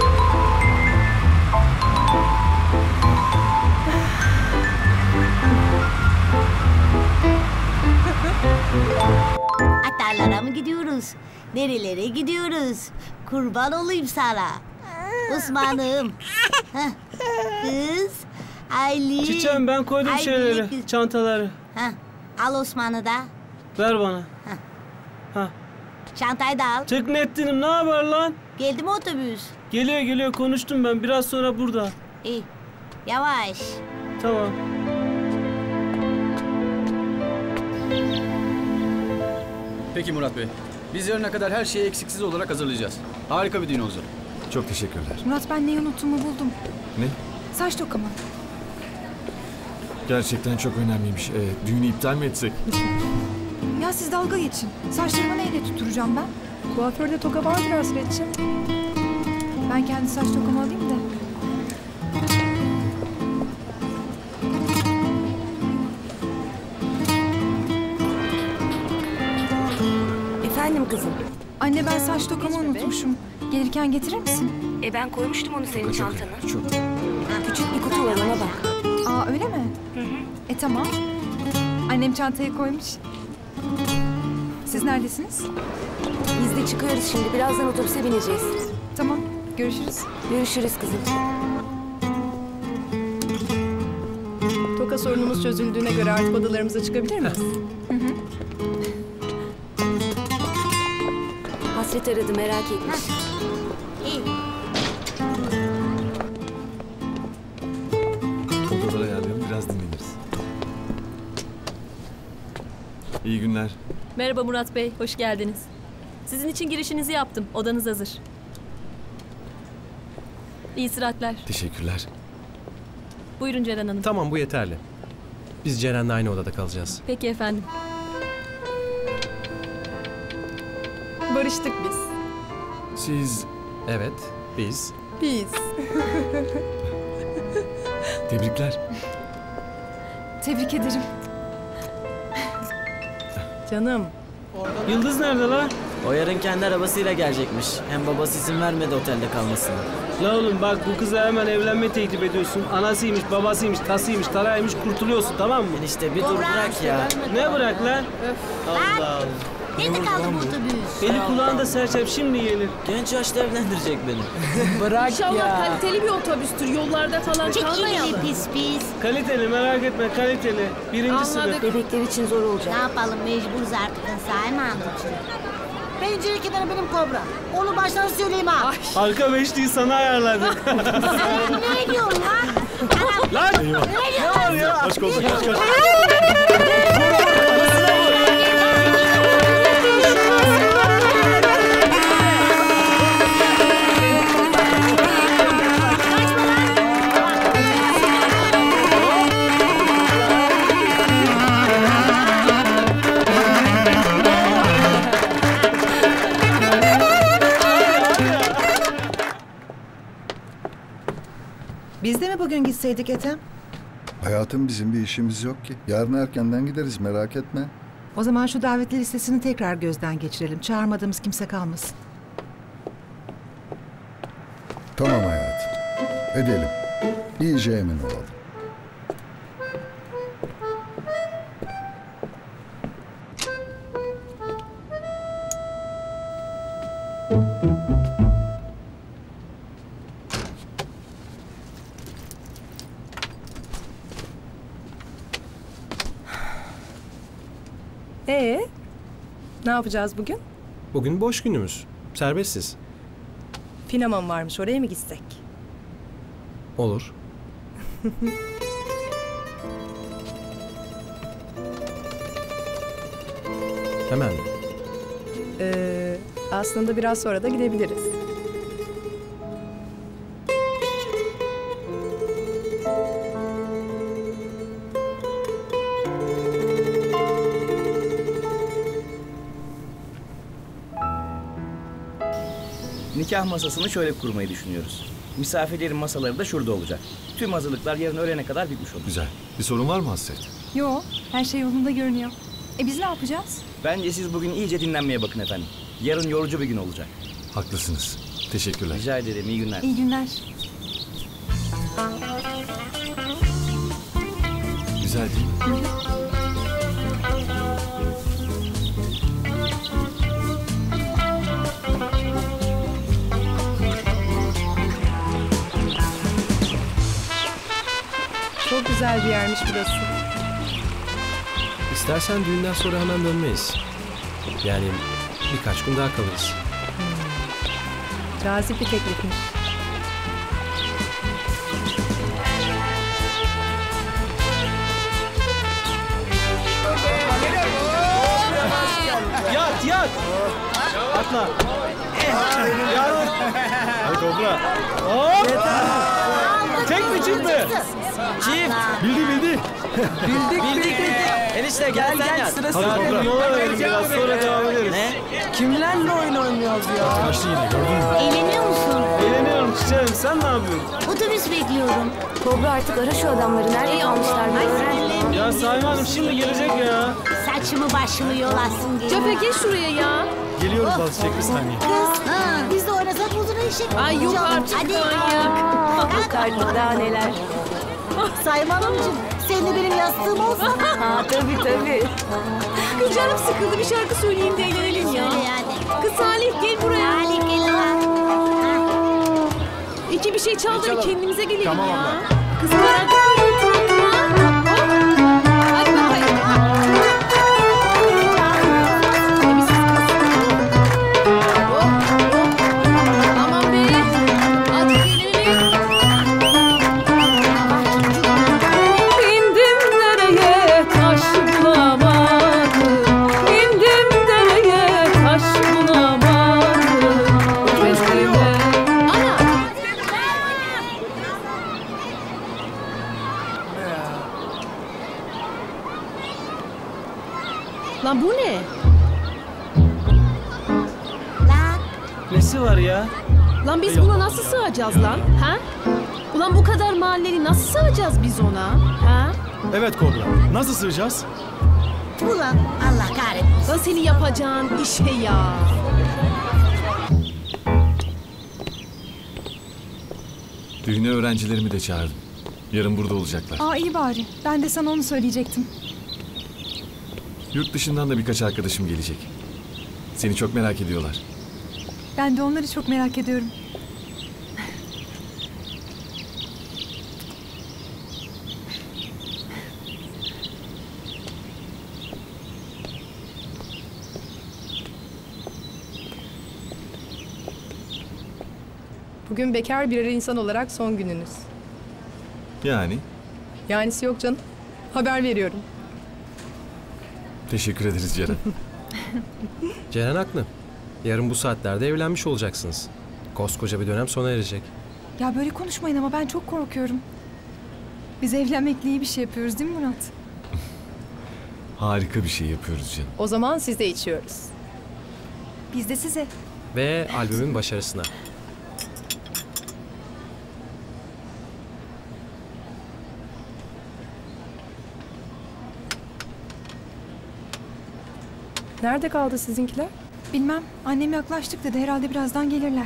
Atarlara mı gidiyoruz? Nerelere gidiyoruz? Kurban olayım sana. Osman'ım. Heh. Kız. Aylin. Çiçeğim ben koydum Aylin şeyleri, kız. çantaları. Heh. Al Osman'ı da. Ver bana. Ha. Çantayı da al. Teknettin'im ne haber lan? Geldi mi otobüs? Geliyor geliyor konuştum ben biraz sonra burada. İyi. Yavaş. Tamam. Peki Murat Bey. Biz yarına kadar her şeyi eksiksiz olarak hazırlayacağız. Harika bir düğün olacak. Çok teşekkürler. Murat ben neyi unuttuğumu buldum. Ne? Saç dokama. Gerçekten çok önemliymiş. Ee, düğünü iptal mi etsek? Ya siz dalga geçin. Saçlarımı neyle tutturacağım ben? Kuaförde toka vardır Hasretciğim. Ben kendi saç tokamı alayım da. Efendim kızım. Anne ben saç tokamı unutmuşum. Gelirken getirir misin? E ben koymuştum onu senin Çok, çantana. çok. Küçük bir kutu var ona bak. Aa öyle mi? Hı hı. E tamam. Annem çantayı koymuş. Siz neredesiniz? Biz de çıkıyoruz şimdi. Birazdan otobüse bineceğiz. Tamam. Görüşürüz. Görüşürüz kızım. Toka sorunumuz çözüldüğüne göre artık odalarımıza çıkabilir miyiz? Hı hı. Hasret aradı merak etmiş. İyi. Odaları ayarlayalım biraz dinleniriz. İyi günler. Merhaba Murat Bey, hoş geldiniz. Sizin için girişinizi yaptım, odanız hazır. İyi istirahatler. Teşekkürler. Buyurun Ceren Hanım. Tamam bu yeterli. Biz Ceren'le aynı odada kalacağız. Peki efendim. Barıştık biz. Siz... Evet, biz. Biz. Tebrikler. Tebrik ederim. Canım. Yıldız nerede la? O yarın kendi arabasıyla gelecekmiş. Hem babası izin vermedi otelde kalmasına. La oğlum bak bu kıza hemen evlenme teklif ediyorsun. Anasıymış, babasıymış, tasıymış, taraymış kurtuluyorsun tamam mı? Enişte bir dur bırak ya. Ne bırak lan? Allah Allah. Nerede kaldı bu otobüs? Eli kulağında serçem şimdi gelir. Genç yaşta evlendirecek beni. Bırak İnşallah ya. kaliteli bir otobüstür. Yollarda falan Çek kalmayalım. elini pis pis. Kaliteli merak etme kaliteli. Birinci Anladık. sınıf. Bebekler için zor olacak. Ne yapalım mecburuz artık Sayın Hanımcığım. Pencere kenarı benim kobra. Onu baştan söyleyeyim ha. Arka beşliği sana ayarladı. Sen ne diyorsun lan? Lan! Ne Ne var ya? Aşk olsun, aşk olsun. Biz de mi bugün gitseydik Ethem? Hayatım bizim bir işimiz yok ki. Yarın erkenden gideriz merak etme. O zaman şu davetli listesini tekrar gözden geçirelim. Çağırmadığımız kimse kalmasın. Tamam hayatım. Edelim. İyice emin olalım. Ee, ne yapacağız bugün? Bugün boş günümüz. Serbestsiz. Finamam varmış, oraya mı gitsek? Olur. Hemen mi? Ee, aslında biraz sonra da gidebiliriz. Nikah masasını şöyle kurmayı düşünüyoruz. Misafirlerin masaları da şurada olacak. Tüm hazırlıklar yarın öğlene kadar bitmiş olur. Güzel. Bir sorun var mı Hasret? Yo, her şey yolunda görünüyor. E biz ne yapacağız? Bence siz bugün iyice dinlenmeye bakın efendim. Yarın yorucu bir gün olacak. Haklısınız. Teşekkürler. Rica ederim. İyi günler. İyi günler. Güzel değil mi? Çok güzel bir yermiş burası. İstersen düğünden sonra hemen dönmeyiz. Yani birkaç gün daha kalırız. Cazip bir teklifmiş. Yat yat. Atla. Yavrum. Hadi topla. Hop. Tek mi çift mi? Çift. Bildi bildi. Bildik bildik. Enişte gel gel. Gel sırası. Hadi topla. Mola verelim biraz sonra devam ederiz. Ne? Kimlerle oyun oynuyoruz ya? Kaçtı yine gördün mü? Eğleniyor musun? Eğleniyorum çiçeğim. Sen ne yapıyorsun? Otobüs bekliyorum. Kobra artık ara şu adamları. Nerede kalmışlar bir öğren. Ya Saime Hanım şimdi gelecek ya. Saçımı başımı yolasın geliyor. Cefe geç şuraya ya. Geliyorum bazı çek bir saniye. Kız, biz de oynasak uzun eşek. Ay yok artık Hadi. manyak. Yok artık daha neler. Sayman Hanımcığım, senin de benim yastığım olsun. Ha tabii tabii. Kız canım sıkıldı, bir şarkı söyleyeyim de eğlenelim ya. Söyle hadi. Kız Salih gel buraya. Salih gel lan. İki bir şey çal da bir kendimize gelelim Tamam ya. abla. Kız karanlıkta otur otur. Hadi bakayım. E biz Hop hop. Aman be. Hadi gelelim. İndim dereye taş bulamadım. İndim dereye taş bulamadım. Ana. Lan bu ne? Lan. Nesi var ya? Lan biz buna nasıl sığacağız lan? Ha? Ulan bu kadar mahalleli nasıl sığacağız biz ona? Ha? Evet Kobra. Nasıl sığacağız? Ulan Allah kahretmesin. Lan seni yapacağın işe ya. Düğüne öğrencilerimi de çağırdım. Yarın burada olacaklar. Aa iyi bari. Ben de sana onu söyleyecektim. Yurt dışından da birkaç arkadaşım gelecek. Seni çok merak ediyorlar. Ben de onları çok merak ediyorum. Bugün bekar birer insan olarak son gününüz. Yani Yanisi yok canım. Haber veriyorum. teşekkür ederiz Ceren. Ceren haklı. Yarın bu saatlerde evlenmiş olacaksınız. Koskoca bir dönem sona erecek. Ya böyle konuşmayın ama ben çok korkuyorum. Biz evlenmekle iyi bir şey yapıyoruz değil mi Murat? Harika bir şey yapıyoruz canım. O zaman siz de içiyoruz. Biz de size. Ve albümün başarısına. Nerede kaldı sizinkiler? Bilmem. Annem yaklaştık dedi. Herhalde birazdan gelirler.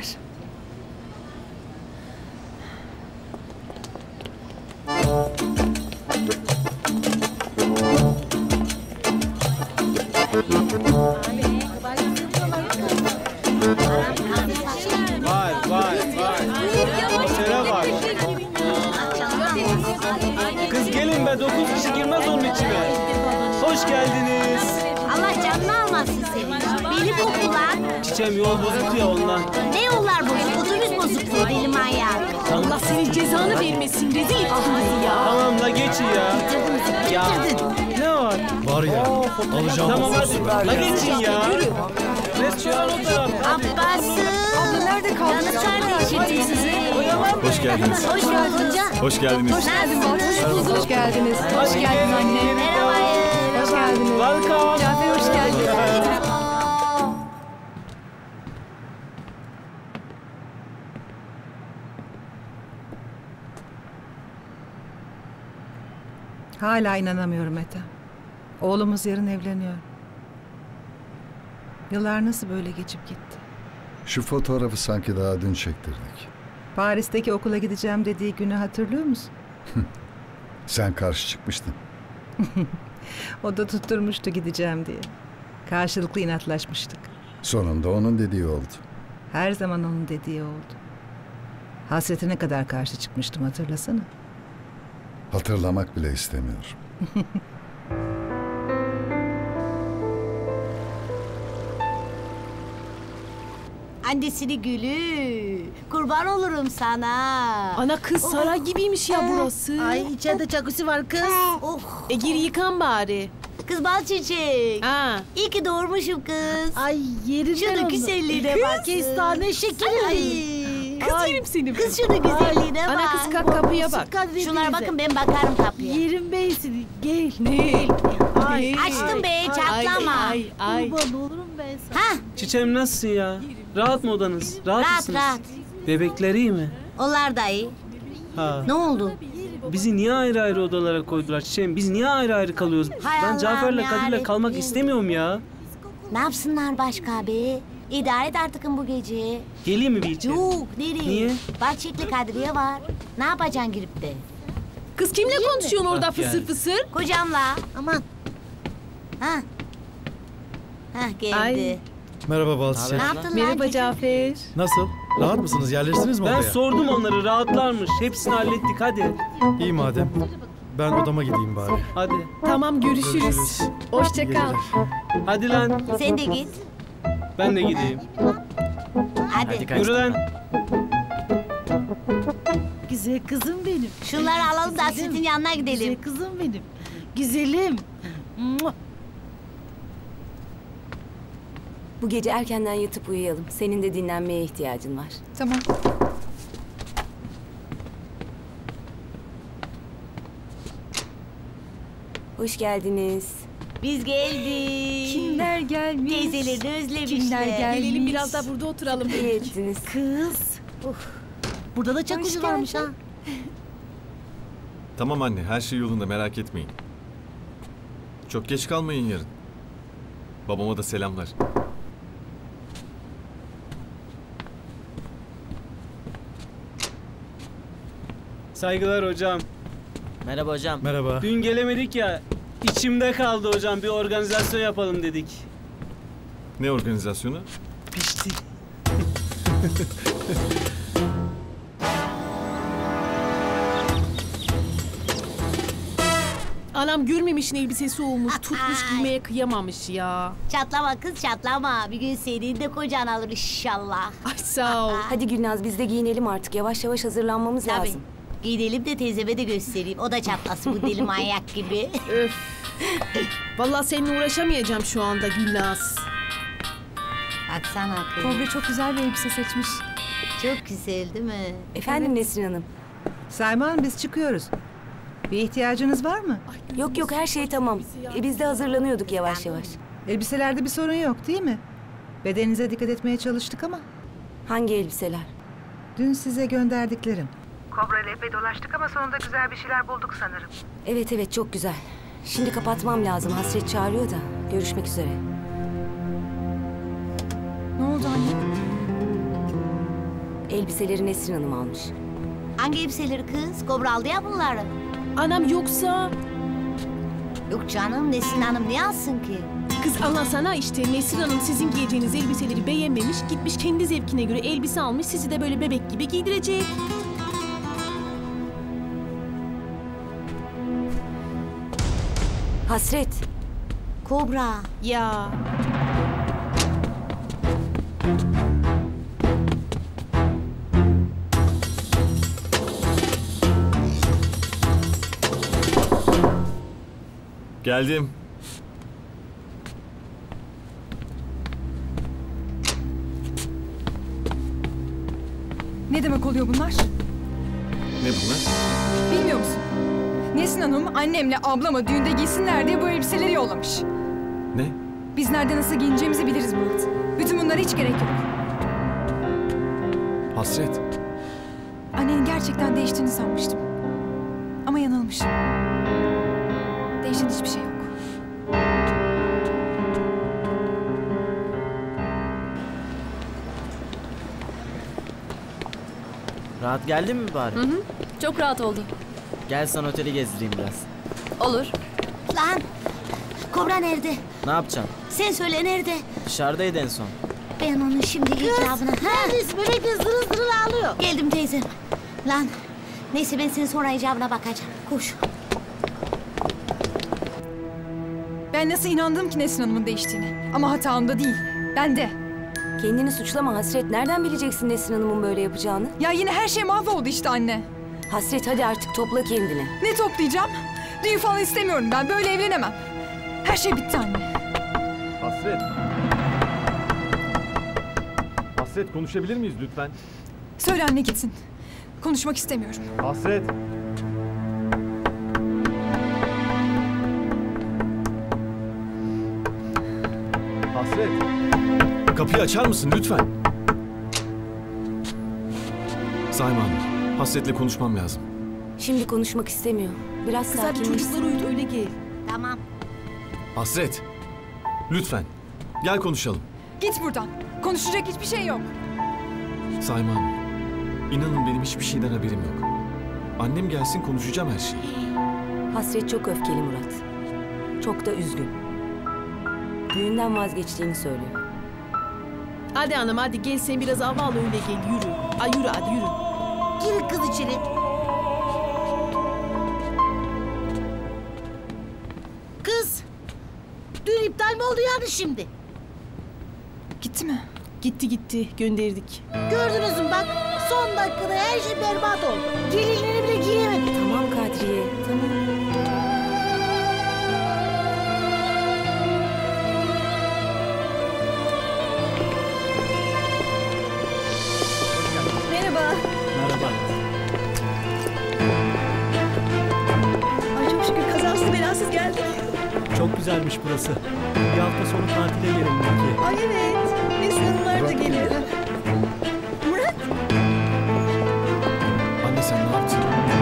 Vay vay vay. Otele bak. Kız gelin be, dokuz kişi girmez onun içine. Hoş geldiniz. Allah canını almasın seni. Beni koku lan. Çiçeğim yol bozuktu ya ondan. Ne yollar bozuk? Otobüs bozukluğu deli manyak. Allah senin cezanı vermesin. Rezil ettiniz ya. Tamam la geçin ya. Ya ne var? Var ya. Alacağım. Tamam hadi. La geçin ya. Restoran o tarafta. Abbas'ım. Abla nerede kaldınız? Canım kardeşim sizi. Hoş geldiniz. Hoş geldin. Hoş geldiniz. Hoş geldin Batu. Hoş geldiniz. Hoş geldin anne. Merhaba. Hoş geldiniz. Welcome. Cafer hoş geldin. Hala inanamıyorum Mete. Oğlumuz yarın evleniyor. Yıllar nasıl böyle geçip gitti? Şu fotoğrafı sanki daha dün çektirdik. Paris'teki okula gideceğim dediği günü hatırlıyor musun? Sen karşı çıkmıştın. O da tutturmuştu gideceğim diye. Karşılıklı inatlaşmıştık. Sonunda onun dediği oldu. Her zaman onun dediği oldu. Hasretine kadar karşı çıkmıştım, hatırlasana. Hatırlamak bile istemiyorum. Annesini gülü. Kurban olurum sana. Ana kız saray gibiymiş ya burası. Ay içeride jacuzzi var kız. Oh. E gir yıkan bari. Kız bal çiçek. Ha. İyi ki doğurmuşum kız. Ay yerinden Şunun onu. güzelliğine Kız, bak. kestane şekeri. Ay. Kız Ay. yerim seni. Kız şunun güzelliğine bak. Ana kız kalk kapıya bak. Kadri Şunlara teyze. bakın ben bakarım kapıya. Yerim beysini. Gel. Ne? Ay. Açtım be çatlama. Ay ay. Kurban olurum ben sana. Ha Çiçeğim nasılsın ya? Rahat mı odanız? Rahat, rahat mısınız? rahat. Bebekler iyi mi? Onlar da iyi. Ha. Ne oldu? Bizi niye ayrı ayrı odalara koydular Çiçeğim? Biz niye ayrı ayrı kalıyoruz? Hay ben Allah'ım Cafer'le ya Kadir'le kalmak Rabbim. istemiyorum ya. Ne yapsınlar başka be? İdare et artık bu gece. Geleyim mi bir içeri? Yok nereye? Niye? Bahçekli Kadriye var. Ne yapacaksın girip de? Kız kimle konuşuyorsun orada Bak fısır yani. fısır? Kocamla. Aman. Ha. Ha geldi. Ay. Merhaba Balçık. Ne yaptın lan? Merhaba çocuğum? Cafer. Nasıl? Rahat mısınız? Yerleştiniz mi Ben odaya? sordum onları rahatlarmış. Hepsini hallettik hadi. İyi madem. Ben odama gideyim bari. Hadi. Tamam görüşürüz. Görüşürüz. Hoşça İyi kal. geceler. Hadi lan. Sen de git. Ben de gideyim. Hadi. Hadi kaç. Yürü lan. Güzel kızım benim. Şunları alalım da Hasret'in yanına gidelim. Güzel kızım benim. Güzelim. Mua. Bu gece erkenden yatıp uyuyalım. Senin de dinlenmeye ihtiyacın var. Tamam. Hoş geldiniz. Biz geldik. Kimler gelmiş? Teyzelerini özlemişler. Kimler gelmiş? Gelelim biraz da burada oturalım. İyi ettiniz. Kız. Burada da jacuzzi varmış ha. Tamam anne, her şey yolunda, merak etmeyin. Çok geç kalmayın yarın. Babama da selamlar. Saygılar hocam. Merhaba hocam. Merhaba. Dün gelemedik ya. İçimde kaldı hocam. Bir organizasyon yapalım dedik. Ne organizasyonu? Pişti. Anam görmemiş ne elbisesi olmuş. Tutmuş giymeye kıyamamış ya. Çatlama kız çatlama. Bir gün senin de kocan alır inşallah. Ay sağ ol. Hadi Gülnaz biz de giyinelim artık. Yavaş yavaş hazırlanmamız Tabii. lazım. Gidelim de teyzeme de göstereyim. O da çatlasın bu deli manyak gibi. Öf. Vallahi seninle uğraşamayacağım şu anda Gülnaz. Baksana kız. Kobra çok güzel bir elbise seçmiş. Çok güzel değil mi? Efendim Nesrin Hanım. Selman biz çıkıyoruz. Bir ihtiyacınız var mı? Yok yok her şey tamam. E, biz de hazırlanıyorduk yavaş yavaş. Elbiselerde bir sorun yok değil mi? Bedeninize dikkat etmeye çalıştık ama. Hangi elbiseler? Dün size gönderdiklerim. Kobra ile epey dolaştık ama sonunda güzel bir şeyler bulduk sanırım. Evet evet çok güzel. Şimdi kapatmam lazım. Hasret çağırıyor da. Görüşmek üzere. Ne oldu anne? Elbiseleri Nesrin Hanım almış. Hangi elbiseleri kız? Kobra aldı ya bunları. Anam yoksa... Yok canım Nesin Hanım niye alsın ki? Kız anlasana işte Nesrin Hanım sizin giyeceğiniz elbiseleri beğenmemiş. Gitmiş kendi zevkine göre elbise almış. Sizi de böyle bebek gibi giydirecek. Hasret. Kobra. Ya. Geldim. Ne demek oluyor bunlar? Ne bunlar? Bilmiyor musun? Nesin Hanım annemle ablama düğünde giysinler diye bu elbiseleri yollamış. Ne? Biz nerede nasıl giyineceğimizi biliriz Murat. Bütün bunlara hiç gerek yok. Hasret. Annenin gerçekten değiştiğini sanmıştım. Ama yanılmışım. Değişen hiçbir şey yok. Rahat geldin mi bari? Hı hı. Çok rahat oldu. Gel sana oteli gezdireyim biraz. Olur. Lan Kobra nerede? Ne yapacaksın? Sen söyle nerede? Dışarıdaydı en son. Ben onun şimdi icabına... Neredesin? Bebek de zırıl zırıl ağlıyor. Geldim teyzem. Lan neyse ben senin sonra icabına bakacağım. Koş. Ben nasıl inandım ki Nesin Hanım'ın değiştiğine? Ama hata onda değil. Bende. Kendini suçlama Hasret. Nereden bileceksin Nesin Hanım'ın böyle yapacağını? Ya yine her şey mahvoldu işte anne. Hasret hadi artık topla kendini. Ne toplayacağım? Düğün falan istemiyorum ben. Böyle evlenemem. Her şey bitti anne. Hasret. Hasret konuşabilir miyiz lütfen? Söyle anne gitsin. Konuşmak istemiyorum. Hasret. Hasret. Kapıyı açar mısın lütfen? Sayma Hanım. Hasret'le konuşmam lazım. Şimdi konuşmak istemiyor. Biraz Kız hadi sakinleş. çocukları uyut öyle gel. Tamam. Hasret. Lütfen. Gel konuşalım. Git buradan. Konuşacak hiçbir şey yok. Sayma Hanım. İnanın benim hiçbir şeyden haberim yok. Annem gelsin konuşacağım her şeyi. Hasret çok öfkeli Murat. Çok da üzgün. Düğünden vazgeçtiğini söylüyor. Hadi hanım hadi gel sen biraz hava al öyle gel yürü. Ay yürü hadi yürü. Gir kız içeri. Kız. Düğün iptal mi oldu yani şimdi? Gitti mi? Gitti gitti gönderdik. Gördünüz mü bak. Son dakikada her şey berbat oldu. Gelinleri bile giyemedik. Tamam Kadriye tamam. Merhaba. Merhaba. Ay çok şükür kazasız belasız geldik. Çok güzelmiş burası. Bir hafta sonu tatile gelelim belki. Ay evet. Nesin Hanımlar da geliyor. Murat. Anne sen ne yaptın?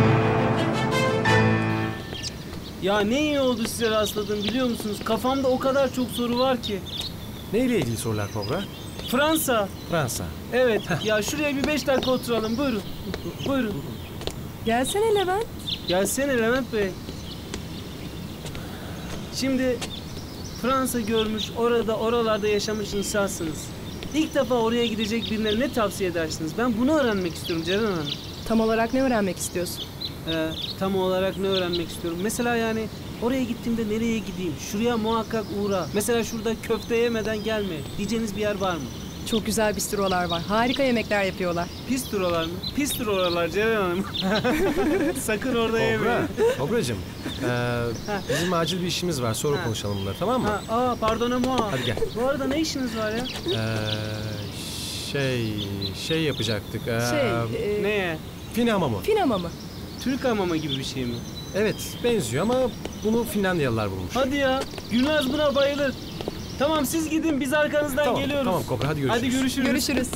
Ya ne iyi oldu size rastladım biliyor musunuz? Kafamda o kadar çok soru var ki. Neyle ilgili sorular Kobra? Fransa. Fransa. Evet. Ya şuraya bir beş dakika oturalım. Buyurun. Buyurun. Gelsene Levent. Gelsene Levent Bey. Şimdi Fransa görmüş, orada oralarda yaşamış insansınız. İlk defa oraya gidecek birine ne tavsiye edersiniz? Ben bunu öğrenmek istiyorum Ceren Hanım. Tam olarak ne öğrenmek istiyorsun? Ee, tam olarak ne öğrenmek istiyorum? Mesela yani oraya gittiğimde nereye gideyim? Şuraya muhakkak uğra. Mesela şurada köfte yemeden gelme. Diyeceğiniz bir yer var mı? Çok güzel bistrolar var. Harika yemekler yapıyorlar. Pistrolar mı? Pistrolar Ceren Hanım. Sakın orada yemeyin. Kobra, Kobracığım. Ee, bizim acil bir işimiz var. Sonra Ha. konuşalım bunları tamam mı? Ha, aa pardon ama. Hadi gel. Bu arada ne işiniz var ya? Ee, şey, şey yapacaktık. Ee, Şey, e, Neye? Fin hamamı. Fin hamamı. Türk hamamı gibi bir şey mi? Evet, benziyor ama bunu Finlandiyalılar bulmuş. Hadi ya. Gülnaz buna bayılır. Tamam siz gidin biz arkanızdan Tamam, geliyoruz. tamam Kobra hadi görüşürüz. Hadi görüşürüz. Görüşürüz.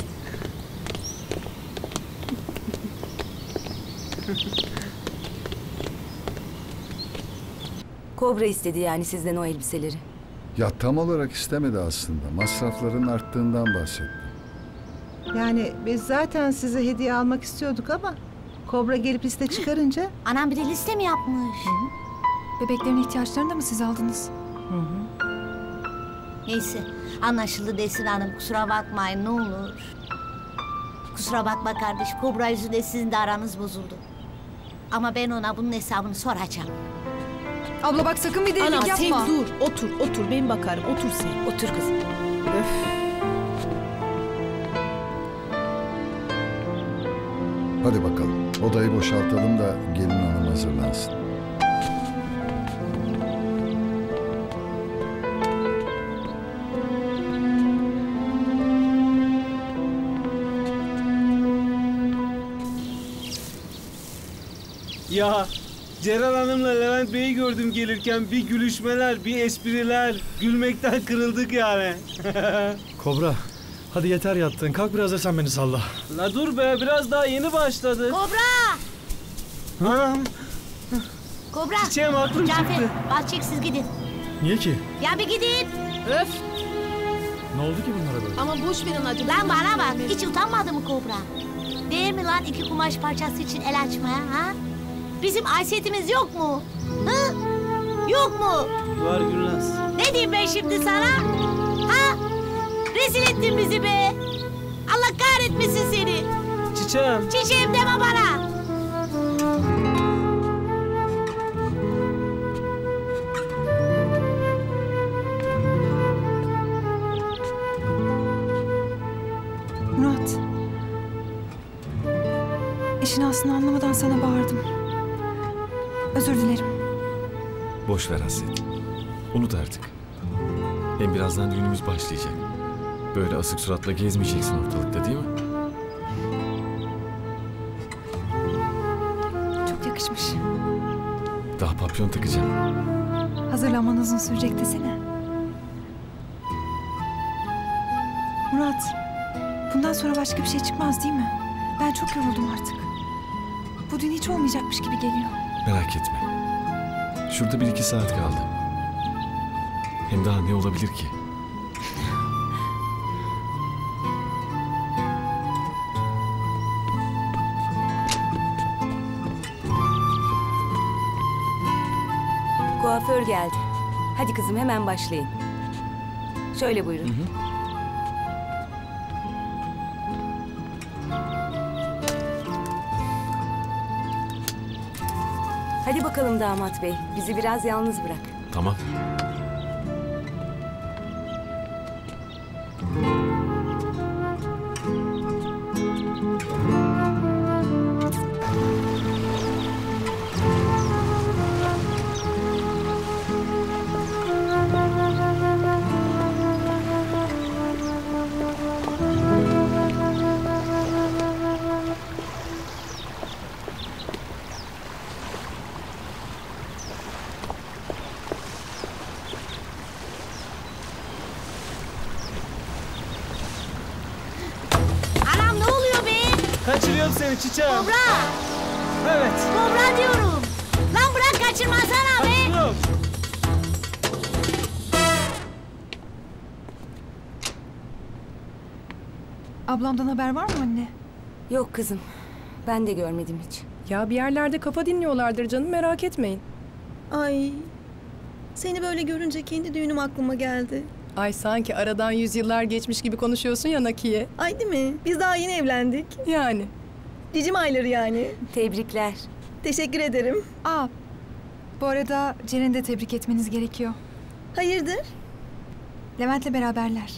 Kobra istedi yani sizden o elbiseleri. Ya tam olarak istemedi aslında. Masrafların arttığından bahsetti. Yani biz zaten size hediye almak istiyorduk ama Kobra gelip liste çıkarınca... Anam bir de liste mi yapmış? Bebeklerin ihtiyaçlarını da mı siz aldınız? Hı hı. Neyse anlaşıldı Nesin Hanım kusura bakmayın ne olur. Kusura bakma kardeş Kobra yüzünden sizin de aranız bozuldu. Ama ben ona bunun hesabını soracağım. Abla bak sakın bir delilik Ana yapma. sen dur otur otur ben bakarım otur sen. Otur kızım. Öf. Hadi bakalım. Odayı boşaltalım da gelin hanım hazırlansın. Ya Ceren Hanım'la Levent Bey'i gördüm gelirken, bir gülüşmeler, bir espriler. Gülmekten kırıldık yani. Kobra, hadi yeter yattın. Kalk biraz da sen beni salla. La dur be, biraz daha yeni başladı. Kobra! Ha? Kobra! Çiçeğim aklım Cafer, çıktı. bahçeksiz gidin. Niye ki? Ya bir gidin. Öf! Ne oldu ki bunlara böyle? Ama boş verin hadi. Lan bana bak, hiç utanmadı mı Kobra? Değil mi lan iki kumaş parçası için el açmaya ha? Bizim haysiyetimz yok mu? Hı? Yok mu? Var Gülnaz. Ne diyeyim ben şimdi sana? Ha? Rezil ettin bizi be. Allah kahretmesin seni. Çiçeğim. Çiçeğim deme bana. Murat. İşin aslını anlamadan sana bağırdım. Özür dilerim. Boş ver Hasret. Unut artık. Hem birazdan düğünümüz başlayacak. Böyle asık suratla gezmeyeceksin ortalıkta, değil mi? Çok yakışmış. Daha papyon takacağım. Hazırlanman uzun sürecek desene. Murat, bundan sonra başka bir şey çıkmaz değil mi? Ben çok yoruldum artık. Bu düğün hiç olmayacakmış gibi geliyor. Merak etme. Şurada bir iki saat kaldı. Hem daha ne olabilir ki? Kuaför geldi. Hadi kızım hemen başlayın. Şöyle buyurun. Hı hı. Hadi bakalım damat bey. Bizi biraz yalnız bırak. Tamam. Anam ne oluyor be? Kaçırıyorum seni çiçeğim. Kobra! Evet. Kobra diyorum. Lan bırak kaçırmasana be. Kaçırıyorum. Ablamdan haber var mı anne? Yok kızım. Ben de görmedim hiç. Ya bir yerlerde kafa dinliyorlardır canım, merak etmeyin. Ay, seni böyle görünce kendi düğünüm aklıma geldi. Ay sanki aradan yüzyıllar geçmiş gibi konuşuyorsun ya Nakiye. Ay değil mi? Biz daha yeni evlendik. Yani. Cicim ayları yani. Tebrikler. Teşekkür ederim. Aa, bu arada Ceren'i de tebrik etmeniz gerekiyor. Hayırdır? Levent'le beraberler.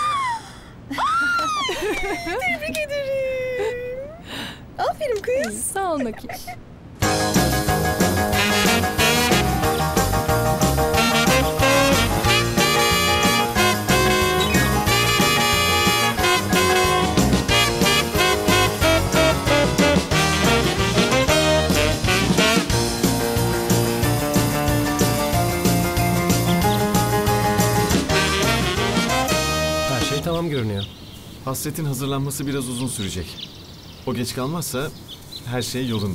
Tebrik ederim. Aferin kız. Sağ ol Nakiye. Her şey tamam görünüyor. Hasret'in hazırlanması biraz uzun sürecek. O geç kalmazsa her şey yolunda.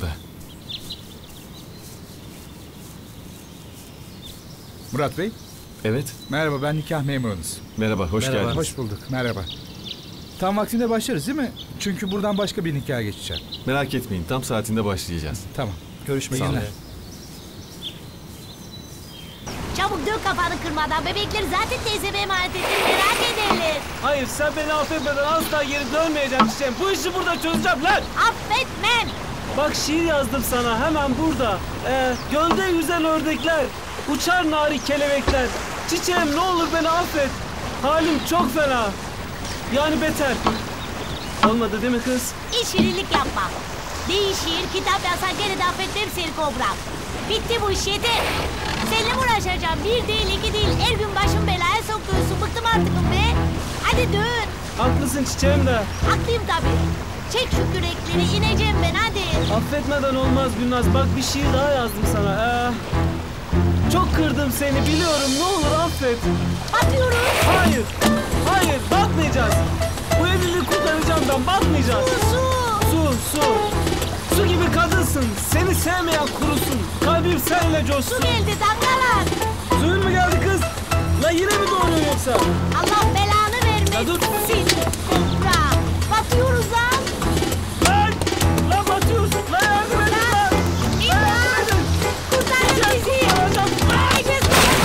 Murat Bey. Evet. Merhaba, ben nikah memurunuz. Merhaba, hoş Merhaba. geldiniz. Hoş bulduk. Merhaba. Tam vaktinde başlarız değil mi? Çünkü buradan başka bir nikaha geçeceğim. Merak etmeyin, tam saatinde başlayacağız. Tamam. Görüşmek Sağ olun. üzere. Çabuk dök kafanı kırmadan. Bebekleri zaten teyzeme emanet ettim. Merak ederler. Hayır, sen beni affetmeden asla geri dönmeyeceğim çiçeğim. Bu işi burada çözeceğim lan. Affetmem. Bak şiir yazdım sana hemen burada. Ee, gölde yüzen ördekler, uçar nari kelebekler. Çiçeğim ne olur beni affet. Halim çok fena. Yani beter. Olmadı değil mi kız? İş şirinlik yapma. Değişir, kitap yazsan gene de affetmem seni kobram. Bitti bu iş, yeter. Seninle mi uğraşacağım? Bir değil, iki değil. Her gün başım belaya sokuyorsun. Bıktım artık be. Hadi dön. Haklısın çiçeğim de. Haklıyım tabii. Çek şu kürekleri, ineceğim ben hadi. Affetmeden olmaz Gülnaz. Bak bir şiir daha yazdım sana. Ee, çok kırdım seni biliyorum. Ne olur affet. Batıyoruz. Hayır. Hayır. Batmayacağız. Bu evliliği kurtaracağım ben. Batmayacağız. Su, su. Su, su. Su gibi kadınsın. Seni sevmeyen kurusun. Kalbim seninle coşsun. Su geldi dangalar. Suyun mu geldi kız? La yine mi doğuruyor yoksa? Allah belanı vermesin. Ya dur. Kobra. Batıyoruz lan. Lan! Lan batıyorsun. Lan yardım edin lan. İmdat. Kurtarın bizi. Herkes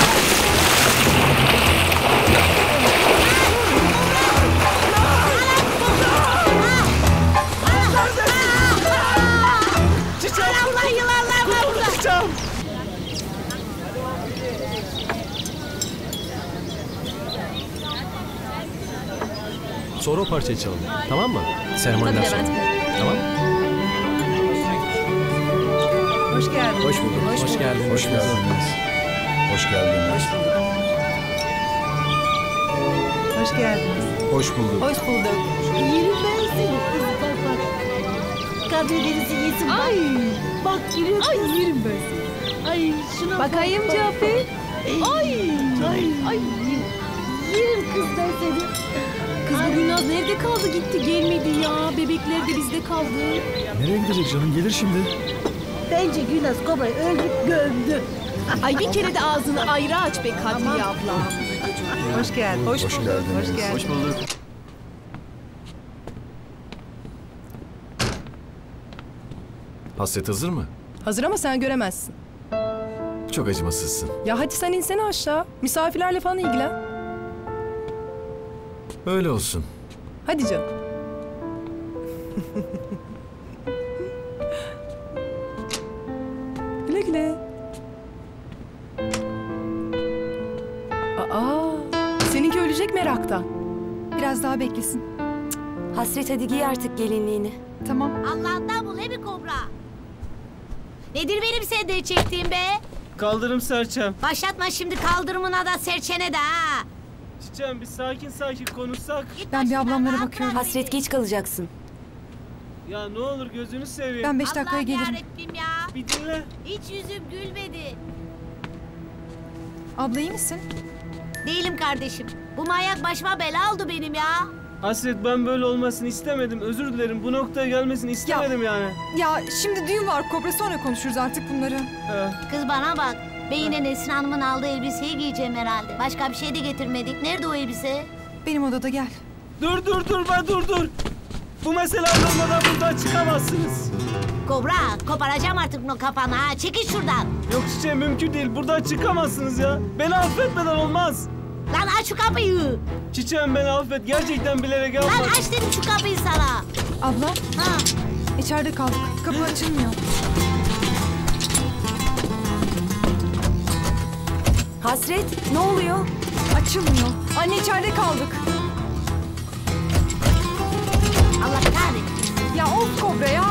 Çiçeğim. Allah yılanlar var burada. Çiçeğim. Sonra o parçayı çalalım. Tamam mı? Seremoniden Tabii sonra. Levent Bey. Tamam. Hoş geldin. Hoş bulduk. Hoş, Hoş geldin. Hoş geldiniz. Hoş geldiniz. Hoş bulduk. Hoş geldiniz. Hoş bulduk. Hoş bulduk. Yerim ben seni kız bak bak. Karadeniz'i yesin bak. Ay. Bak giriyor kız. Ay yerim ben seni. Ay şuna bak. Bakayım Cafer. Ay. Ay. Ay. Yerim kız ben seni. Kız bu Gülnaz nerede kaldı gitti gelmedi ya. Bebekler de bizde kaldı. Nereye gidecek canım? Gelir şimdi. Bence Gülnaz Kobra'yı öldürüp gömdü. Ay bir kere de ağzını ayrı aç be Kadriye abla. Hoş geldin. Hoş bulduk. geldiniz. Hoş geldin. Hoş bulduk. Hasret hazır mı? Hazır ama sen göremezsin. Çok acımasızsın. Ya hadi sen insene aşağı. Misafirlerle falan ilgilen. Öyle olsun. Hadi canım. Güle güle. Aa, seninki ölecek meraktan. Biraz daha beklesin. Hasret hadi giy artık gelinliğini. Tamam. Allah'ından bul he mi kobra? Nedir benim senden çektiğim be? Kaldırım serçem. Başlatma şimdi kaldırımına da serçene de ha. Çiçeğim bir sakin sakin konuşsak. Ben bir ablamlara bakıyorum. Hasret geç kalacaksın. Ya ne olur gözünü seveyim. Ben beş dakikaya Allah'ım gelirim. yarabbim ya. Bir dinle. Hiç yüzüm gülmedi. Abla iyi misin? Değilim kardeşim. Bu manyak başıma bela oldu benim ya. Hasret ben böyle olmasını istemedim. Özür dilerim. Bu noktaya gelmesini istemedim yani. Ya şimdi düğün var Kobra, sonra konuşuruz artık bunları. Ee, Kız bana bak. Ben yine Nesrin Hanım'ın aldığı elbiseyi giyeceğim herhalde. Başka bir şey de getirmedik. Nerede o elbise? Benim odada, gel. dur dur dur ben dur dur. Bu mesele olmadan buradan çıkamazsınız. Kobra koparacağım artık o kafanı ha. Çekil şuradan. Yok çiçeğim mümkün değil. Buradan çıkamazsınız ya. Beni affetmeden olmaz. Lan aç şu kapıyı. Çiçeğim beni affet. Gerçekten bilerek Lan yapmadım. aç dedim şu kapıyı sana. Abla, Ha. içeride kaldık. Kapı açılmıyor. Hasret ne oluyor? Açılmıyor. Anne içeride kaldık. Allah kahretsin. Ya of Kobra ya.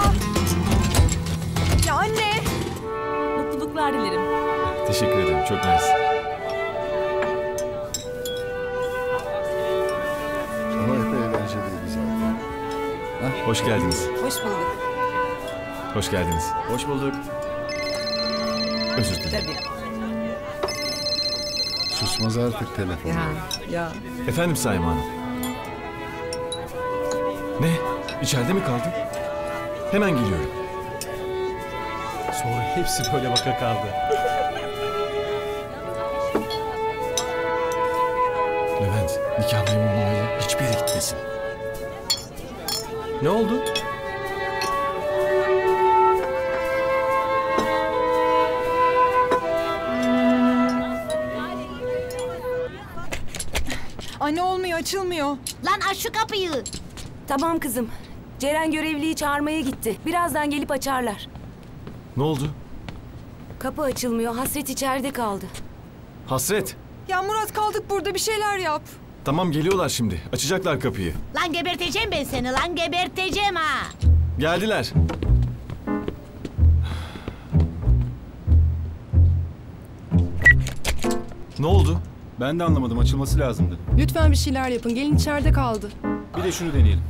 Ya anne. Mutluluklar dilerim. Teşekkür ederim. Çok mersi. Ama epey eğlenceliydi zaten. Hah, Hoş geldiniz. Hoş bulduk. Hoş geldiniz. Hoş bulduk. Özür dilerim. Tabii. susmaz artık telefon. Ya, ya. Efendim Saima Hanım. Ne? İçeride mi kaldın? Hemen geliyorum. Sonra hepsi böyle baka kaldı. Levent, nikah memnunluğuyla hiçbir yere gitmesin. Ne oldu? Anne olmuyor, açılmıyor. Lan aç şu kapıyı. Tamam kızım. Ceren görevliyi çağırmaya gitti. Birazdan gelip açarlar. Ne oldu? Kapı açılmıyor. Hasret içeride kaldı. Hasret. Ya Murat, kaldık burada, bir şeyler yap. Tamam geliyorlar şimdi. Açacaklar kapıyı. Lan geberteceğim ben seni lan, geberteceğim ha. Geldiler. Ne oldu? Ben de anlamadım. Açılması lazımdı. Lütfen bir şeyler yapın. Gelin içeride kaldı. Bir de şunu deneyelim.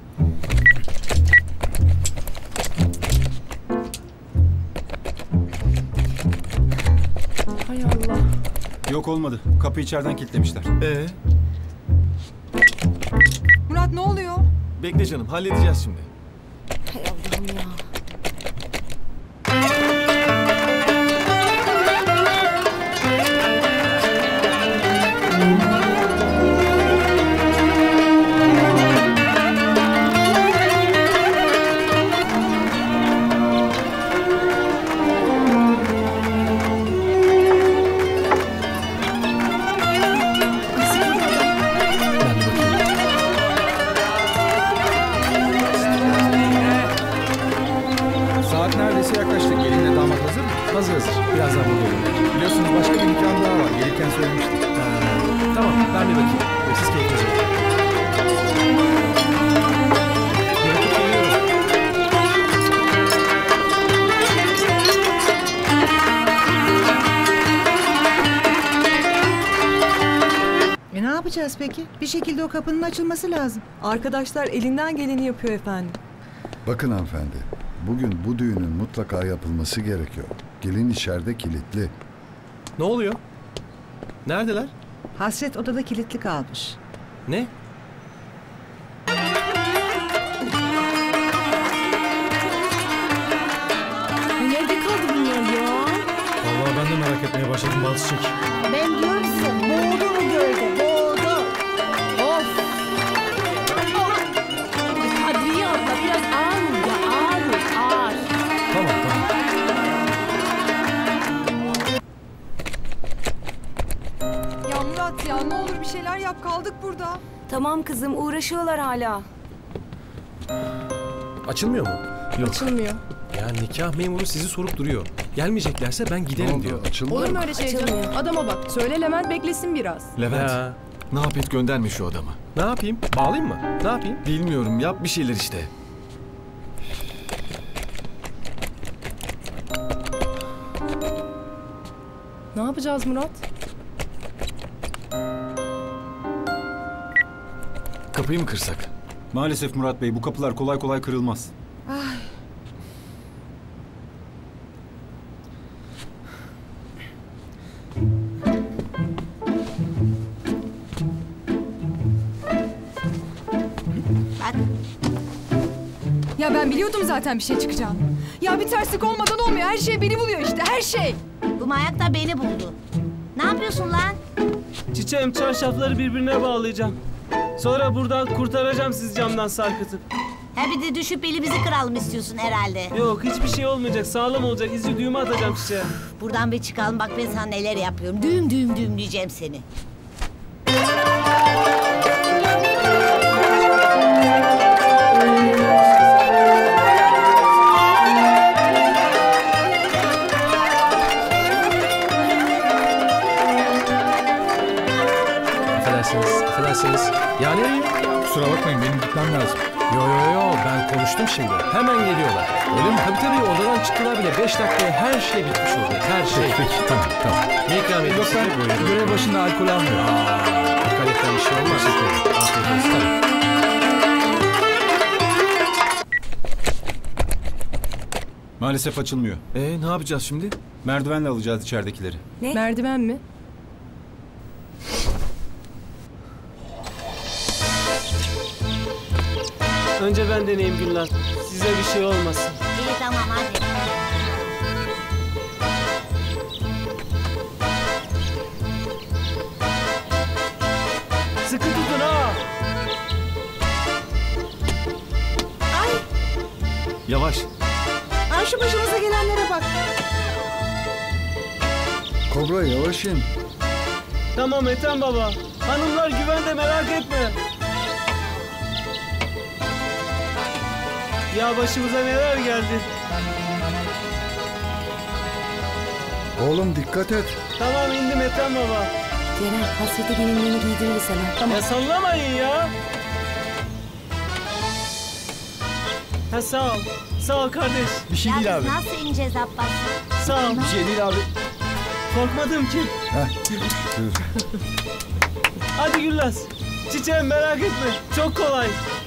Hay Allah. Yok olmadı. Kapıyı içeriden kilitlemişler. Ee? Murat ne oluyor? Bekle canım, halledeceğiz şimdi. Hay Allah'ım ya. Saat neredeyse yaklaştı. Gelinle damat hazır mı? Hazır hazır. Birazdan burada olur. Biliyorsunuz başka bir nikah daha var. Gelirken söylemiştim. Tamam ben bir bakayım. Siz keyfinize bakın. Bırakıp geliyorum. E ne yapacağız peki? Bir şekilde o kapının açılması lazım. Arkadaşlar elinden geleni yapıyor efendim. Bakın hanımefendi, bugün bu düğünün mutlaka yapılması gerekiyor. Gelin içeride kilitli. Ne oluyor? Neredeler? Hasret odada kilitli kalmış. Ne? Nerede kaldı bunlar ya? Vallahi ben de merak etmeye başladım bazı çek. Ben diyorum size boğdu mu gölde boğdu. Of. Kadriye abla biraz ağır ol ya ağır ol ağır. Tamam tamam. Ya Murat ya ne olur bir şeyler yap kaldık burada. Tamam kızım uğraşıyorlar hala. Açılmıyor mu? Yok. Açılmıyor. Ya nikah memuru sizi sorup duruyor. Gelmeyeceklerse ben giderim diyor. Olur mu öyle şey canım? Adama bak. Söyle Levent beklesin biraz. Levent, Ya. ne yap et gönderme şu adamı. Ne yapayım? Bağlayayım mı? Ne yapayım? Bilmiyorum, yap bir şeyler işte. Ne yapacağız Murat? Kapıyı mı kırsak? Maalesef Murat Bey, bu kapılar kolay kolay kırılmaz. Ay. Bak Ya ben biliyordum zaten bir şey çıkacağını. Ya bir terslik olmadan olmuyor. Her şey beni buluyor işte her şey. bu manyak da beni buldu. Ne yapıyorsun lan? Çiçeğim çarşafları birbirine bağlayacağım. Sonra buradan kurtaracağım sizi camdan sarkıtıp. Ha bir de düşüp elimizi kıralım istiyorsun herhalde. Yok hiçbir şey olmayacak. Sağlam olacak. İzci düğümü atacağım çiçeğe. Buradan bir çıkalım bak ben sana neler yapıyorum. Düğüm düğüm düğüm diyeceğim seni. Affedersiniz, affedersiniz. Ya nereye? Kusura bakmayın benim gitmem lazım. Yo yo yo ben konuştum şimdi. Hemen geliyorlar. Öyle mi? Tabii tabii odadan çıktılar bile. Beş dakikaya her şey bitmiş olacak. Her şey. Peki, peki tamam tamam. Ne ikram edeyim Yok size? ben Buyurun. görev başında alkol almıyorum. Aa, dikkat etmem bir şey olmaz. Afiyet olsun. Tabii. Maalesef açılmıyor. Ee, ne yapacağız şimdi? Merdivenle alacağız içeridekileri. Ne? Merdiven mi? Önce ben deneyeyim Güllar. Size bir şey olmasın. İyi tamam hadi. Sıkı tutun ha. Ay. Yavaş. Ay şu başımıza gelenlere bak. Kobra yavaş in. Tamam Ethem baba. Hanımlar güvende merak etme. Ya başımıza neler geldi. Oğlum dikkat et. Tamam indim Ethem baba. Ceren hasreti gelinliğini giydiririz hemen. Tamam. Ya sallamayın ya. Ha sağ ol. Sağ ol kardeş. Bir şey Ya değil biz abi. nasıl ineceğiz Abbas? Sağ ol. Bir şey değil abi. Korkmadım ki. Hadi Güllaz. Çiçeğim merak etme. Çok kolay.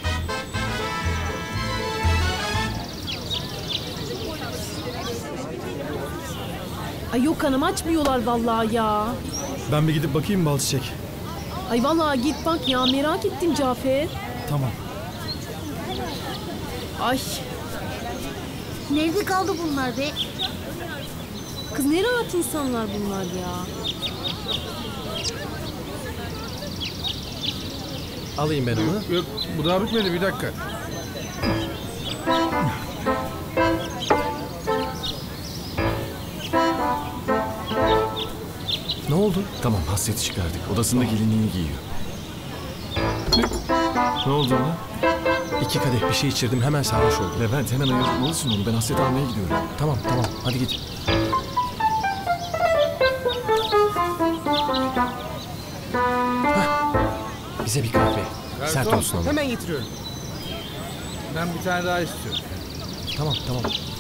Ay yok hanım açmıyorlar vallahi ya. Ben bir gidip bakayım bal çiçek. Ay vallahi git bak ya merak ettim Cafer. Tamam. Ay Nerede kaldı bunlar be? kız ne rahat insanlar bunlar ya. Alayım ben onu. Yok bu daha bitmedi bir dakika. Ne oldu? Tamam hasreti çıkardık. Odasında gelinliğini giyiyor. Ne oldu ona? İki kadeh bir şey içirdim hemen sarhoş oldu. Levent hemen ayırtmalısın onu. Ben hasret almaya gidiyorum. Tamam tamam hadi git. Hah. Bize bir kahve. Sert Garson, olsun ama. hemen getiriyorum. Ben bir tane daha istiyorum. Tamam tamam.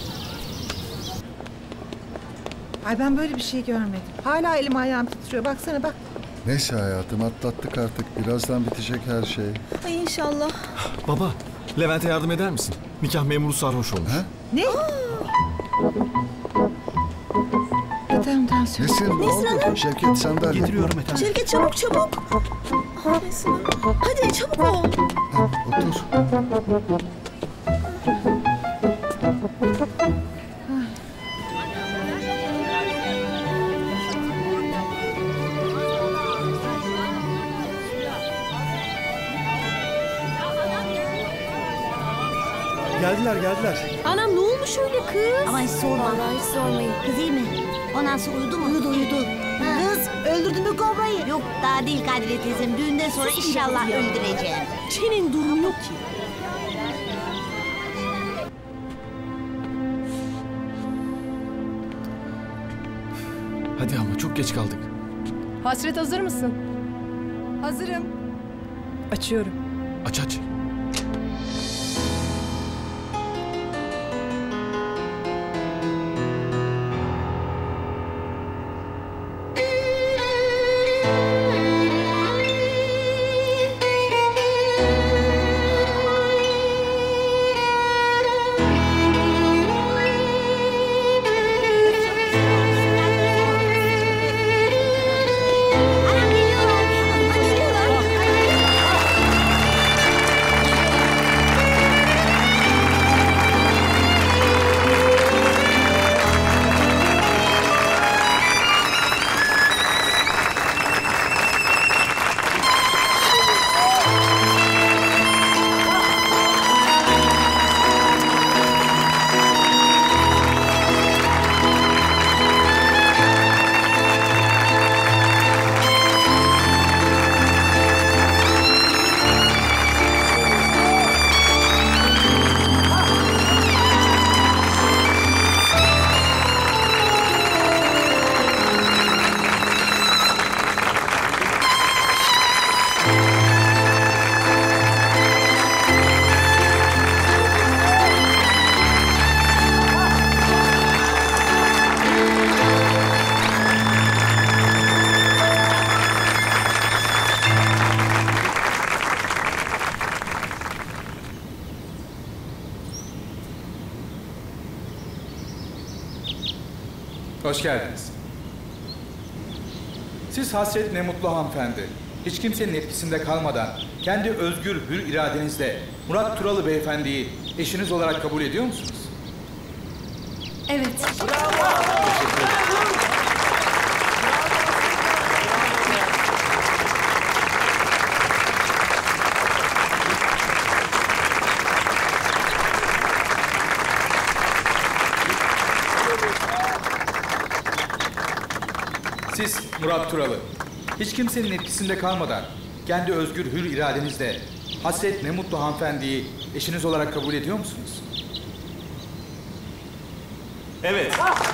Ay ben böyle bir şey görmedim. Hala elim ayağım titriyor. Baksana bak. Neyse hayatım atlattık artık. Birazdan bitecek her şey. Ay inşallah. Baba, Levent'e yardım eder misin? Nikah memuru sarhoş olmuş. Ha? Ne? Ethem tansiyon. Nesin? Ne oldu? Şevket sandalye. Getiriyorum Ethem. Şevket çabuk çabuk. Ah, Nesin. Hadi çabuk ol. Ha, otur. Geldiler geldiler. Anam ne olmuş öyle kız? Ama hiç sorma. Vallahi hiç sormayın. Kız iyi mi? O nasıl uyudu mu? Uyudu uyudu. Kız öldürdün mü kobrayı? Yok daha değil Kadriye teyzem. Düğünden sonra inşallah öldüreceğim. Çenin durum yok ki. Hadi ama çok geç kaldık. Hasret hazır mısın? Hazırım. Açıyorum. Aç aç. Hoş geldiniz. Siz Hasret ne mutlu hanımefendi. Hiç kimsenin etkisinde kalmadan kendi özgür hür iradenizle Murat Turalı beyefendiyi eşiniz olarak kabul ediyor musunuz? Evet. Siz Murat Turalı, hiç kimsenin etkisinde kalmadan kendi özgür hür iradenizle Hasret ne mutlu hanımefendiyi eşiniz olarak kabul ediyor musunuz? Evet.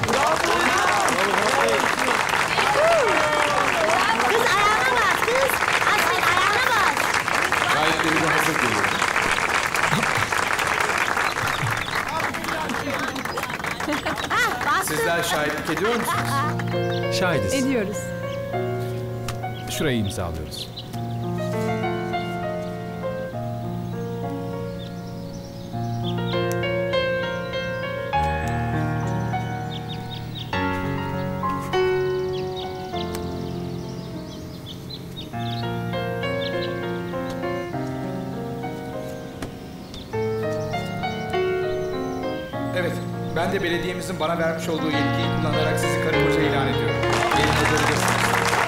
Kız ayağına bas kız. Hasret ayağına bas. Şahitleri de hazır geliyor. Ah bastın. Sizler şahitlik ediyor musunuz? Şahidiz. Ediyoruz. şuraya imzalıyoruz. Evet, ben de belediyemizin bana vermiş olduğu yetkiyi kullanarak sizi karı koca ilan ediyorum. Gelin oturabilirsiniz.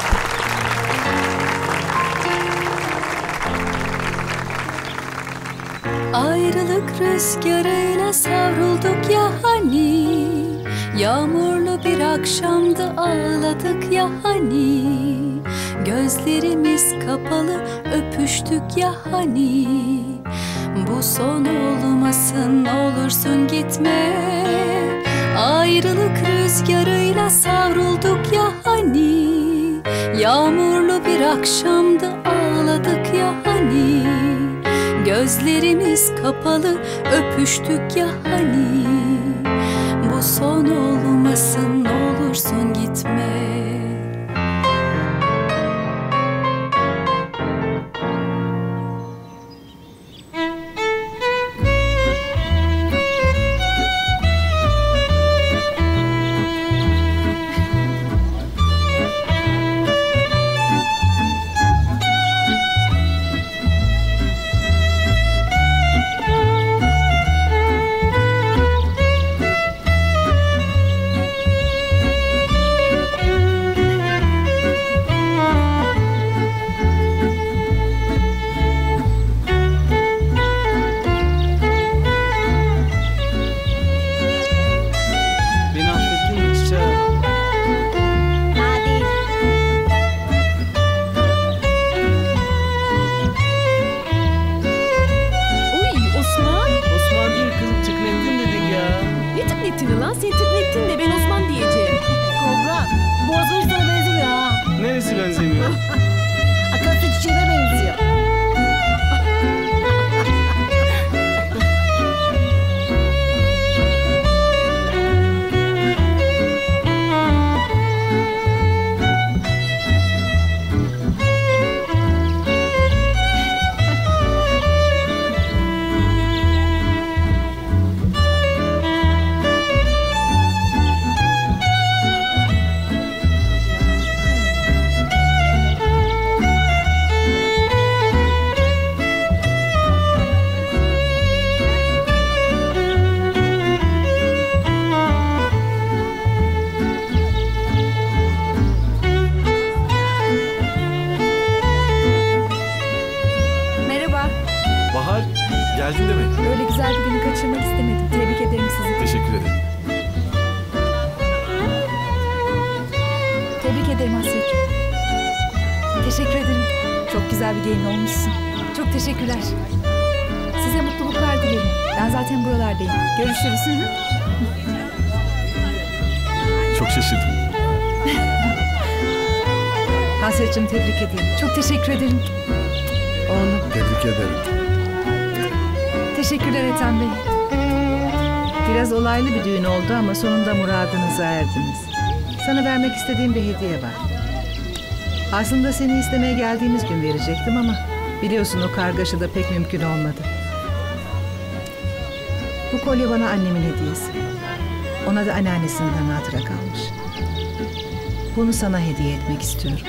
Ayrılık rüzgarıyla savrulduk ya hani, yağmurlu bir akşamda ağladık ya hani, gözlerimiz kapalı öpüştük ya hani. Bu son olmasın, ne olursun gitme. Ayrılık rüzgarıyla savrulduk ya hani, yağmurlu bir akşamda ağladık ya hani, gözlerimiz kapalı öpüştük ya hani. Bu son olmasın, ne olursun gitme. Geldin de mi? Böyle güzel bir günü kaçırmak istemedim. Tebrik ederim sizi. Teşekkür ederim. Tebrik ederim Hasret. Teşekkür ederim. Çok güzel bir gelin olmuşsun. Çok teşekkürler. Size mutluluklar dilerim. Ben zaten buralardayım. Görüşürüz. Çok şaşırdım. Hasretciğim tebrik ederim. Çok teşekkür ederim. Oğlum. Tebrik ederim. Teşekkürler Ethem Bey. Biraz olaylı bir düğün oldu ama sonunda muradınıza erdiniz. Sana vermek istediğim bir hediye var. Aslında seni istemeye geldiğimiz gün verecektim ama biliyorsun o kargaşada pek mümkün olmadı. Bu kolye bana annemin hediyesi. Ona da anneannesinden hatıra kalmış. Bunu sana hediye etmek istiyorum.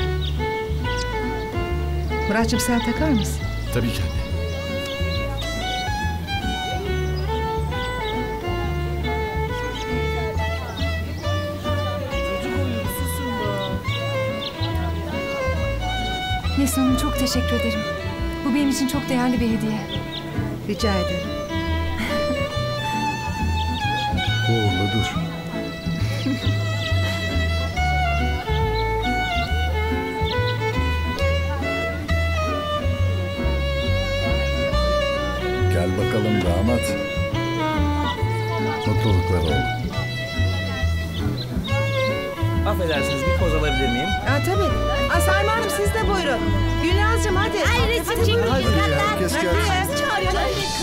Muratcığım sen takar mısın? Tabii ki anne. Neslihan Hanım çok teşekkür ederim. Bu benim için çok değerli bir hediye. Rica ederim. Uğurludur. Gel bakalım damat. Mutluluklar olsun. Affedersiniz bir poz alabilir miyim? Aa, tabii. Aa, Sayma Hanım siz de buyurun. Gülnaz'cığım hadi. Ay resim çekmek. Hadi ya, herkes gelsin. Çağırıyorlar.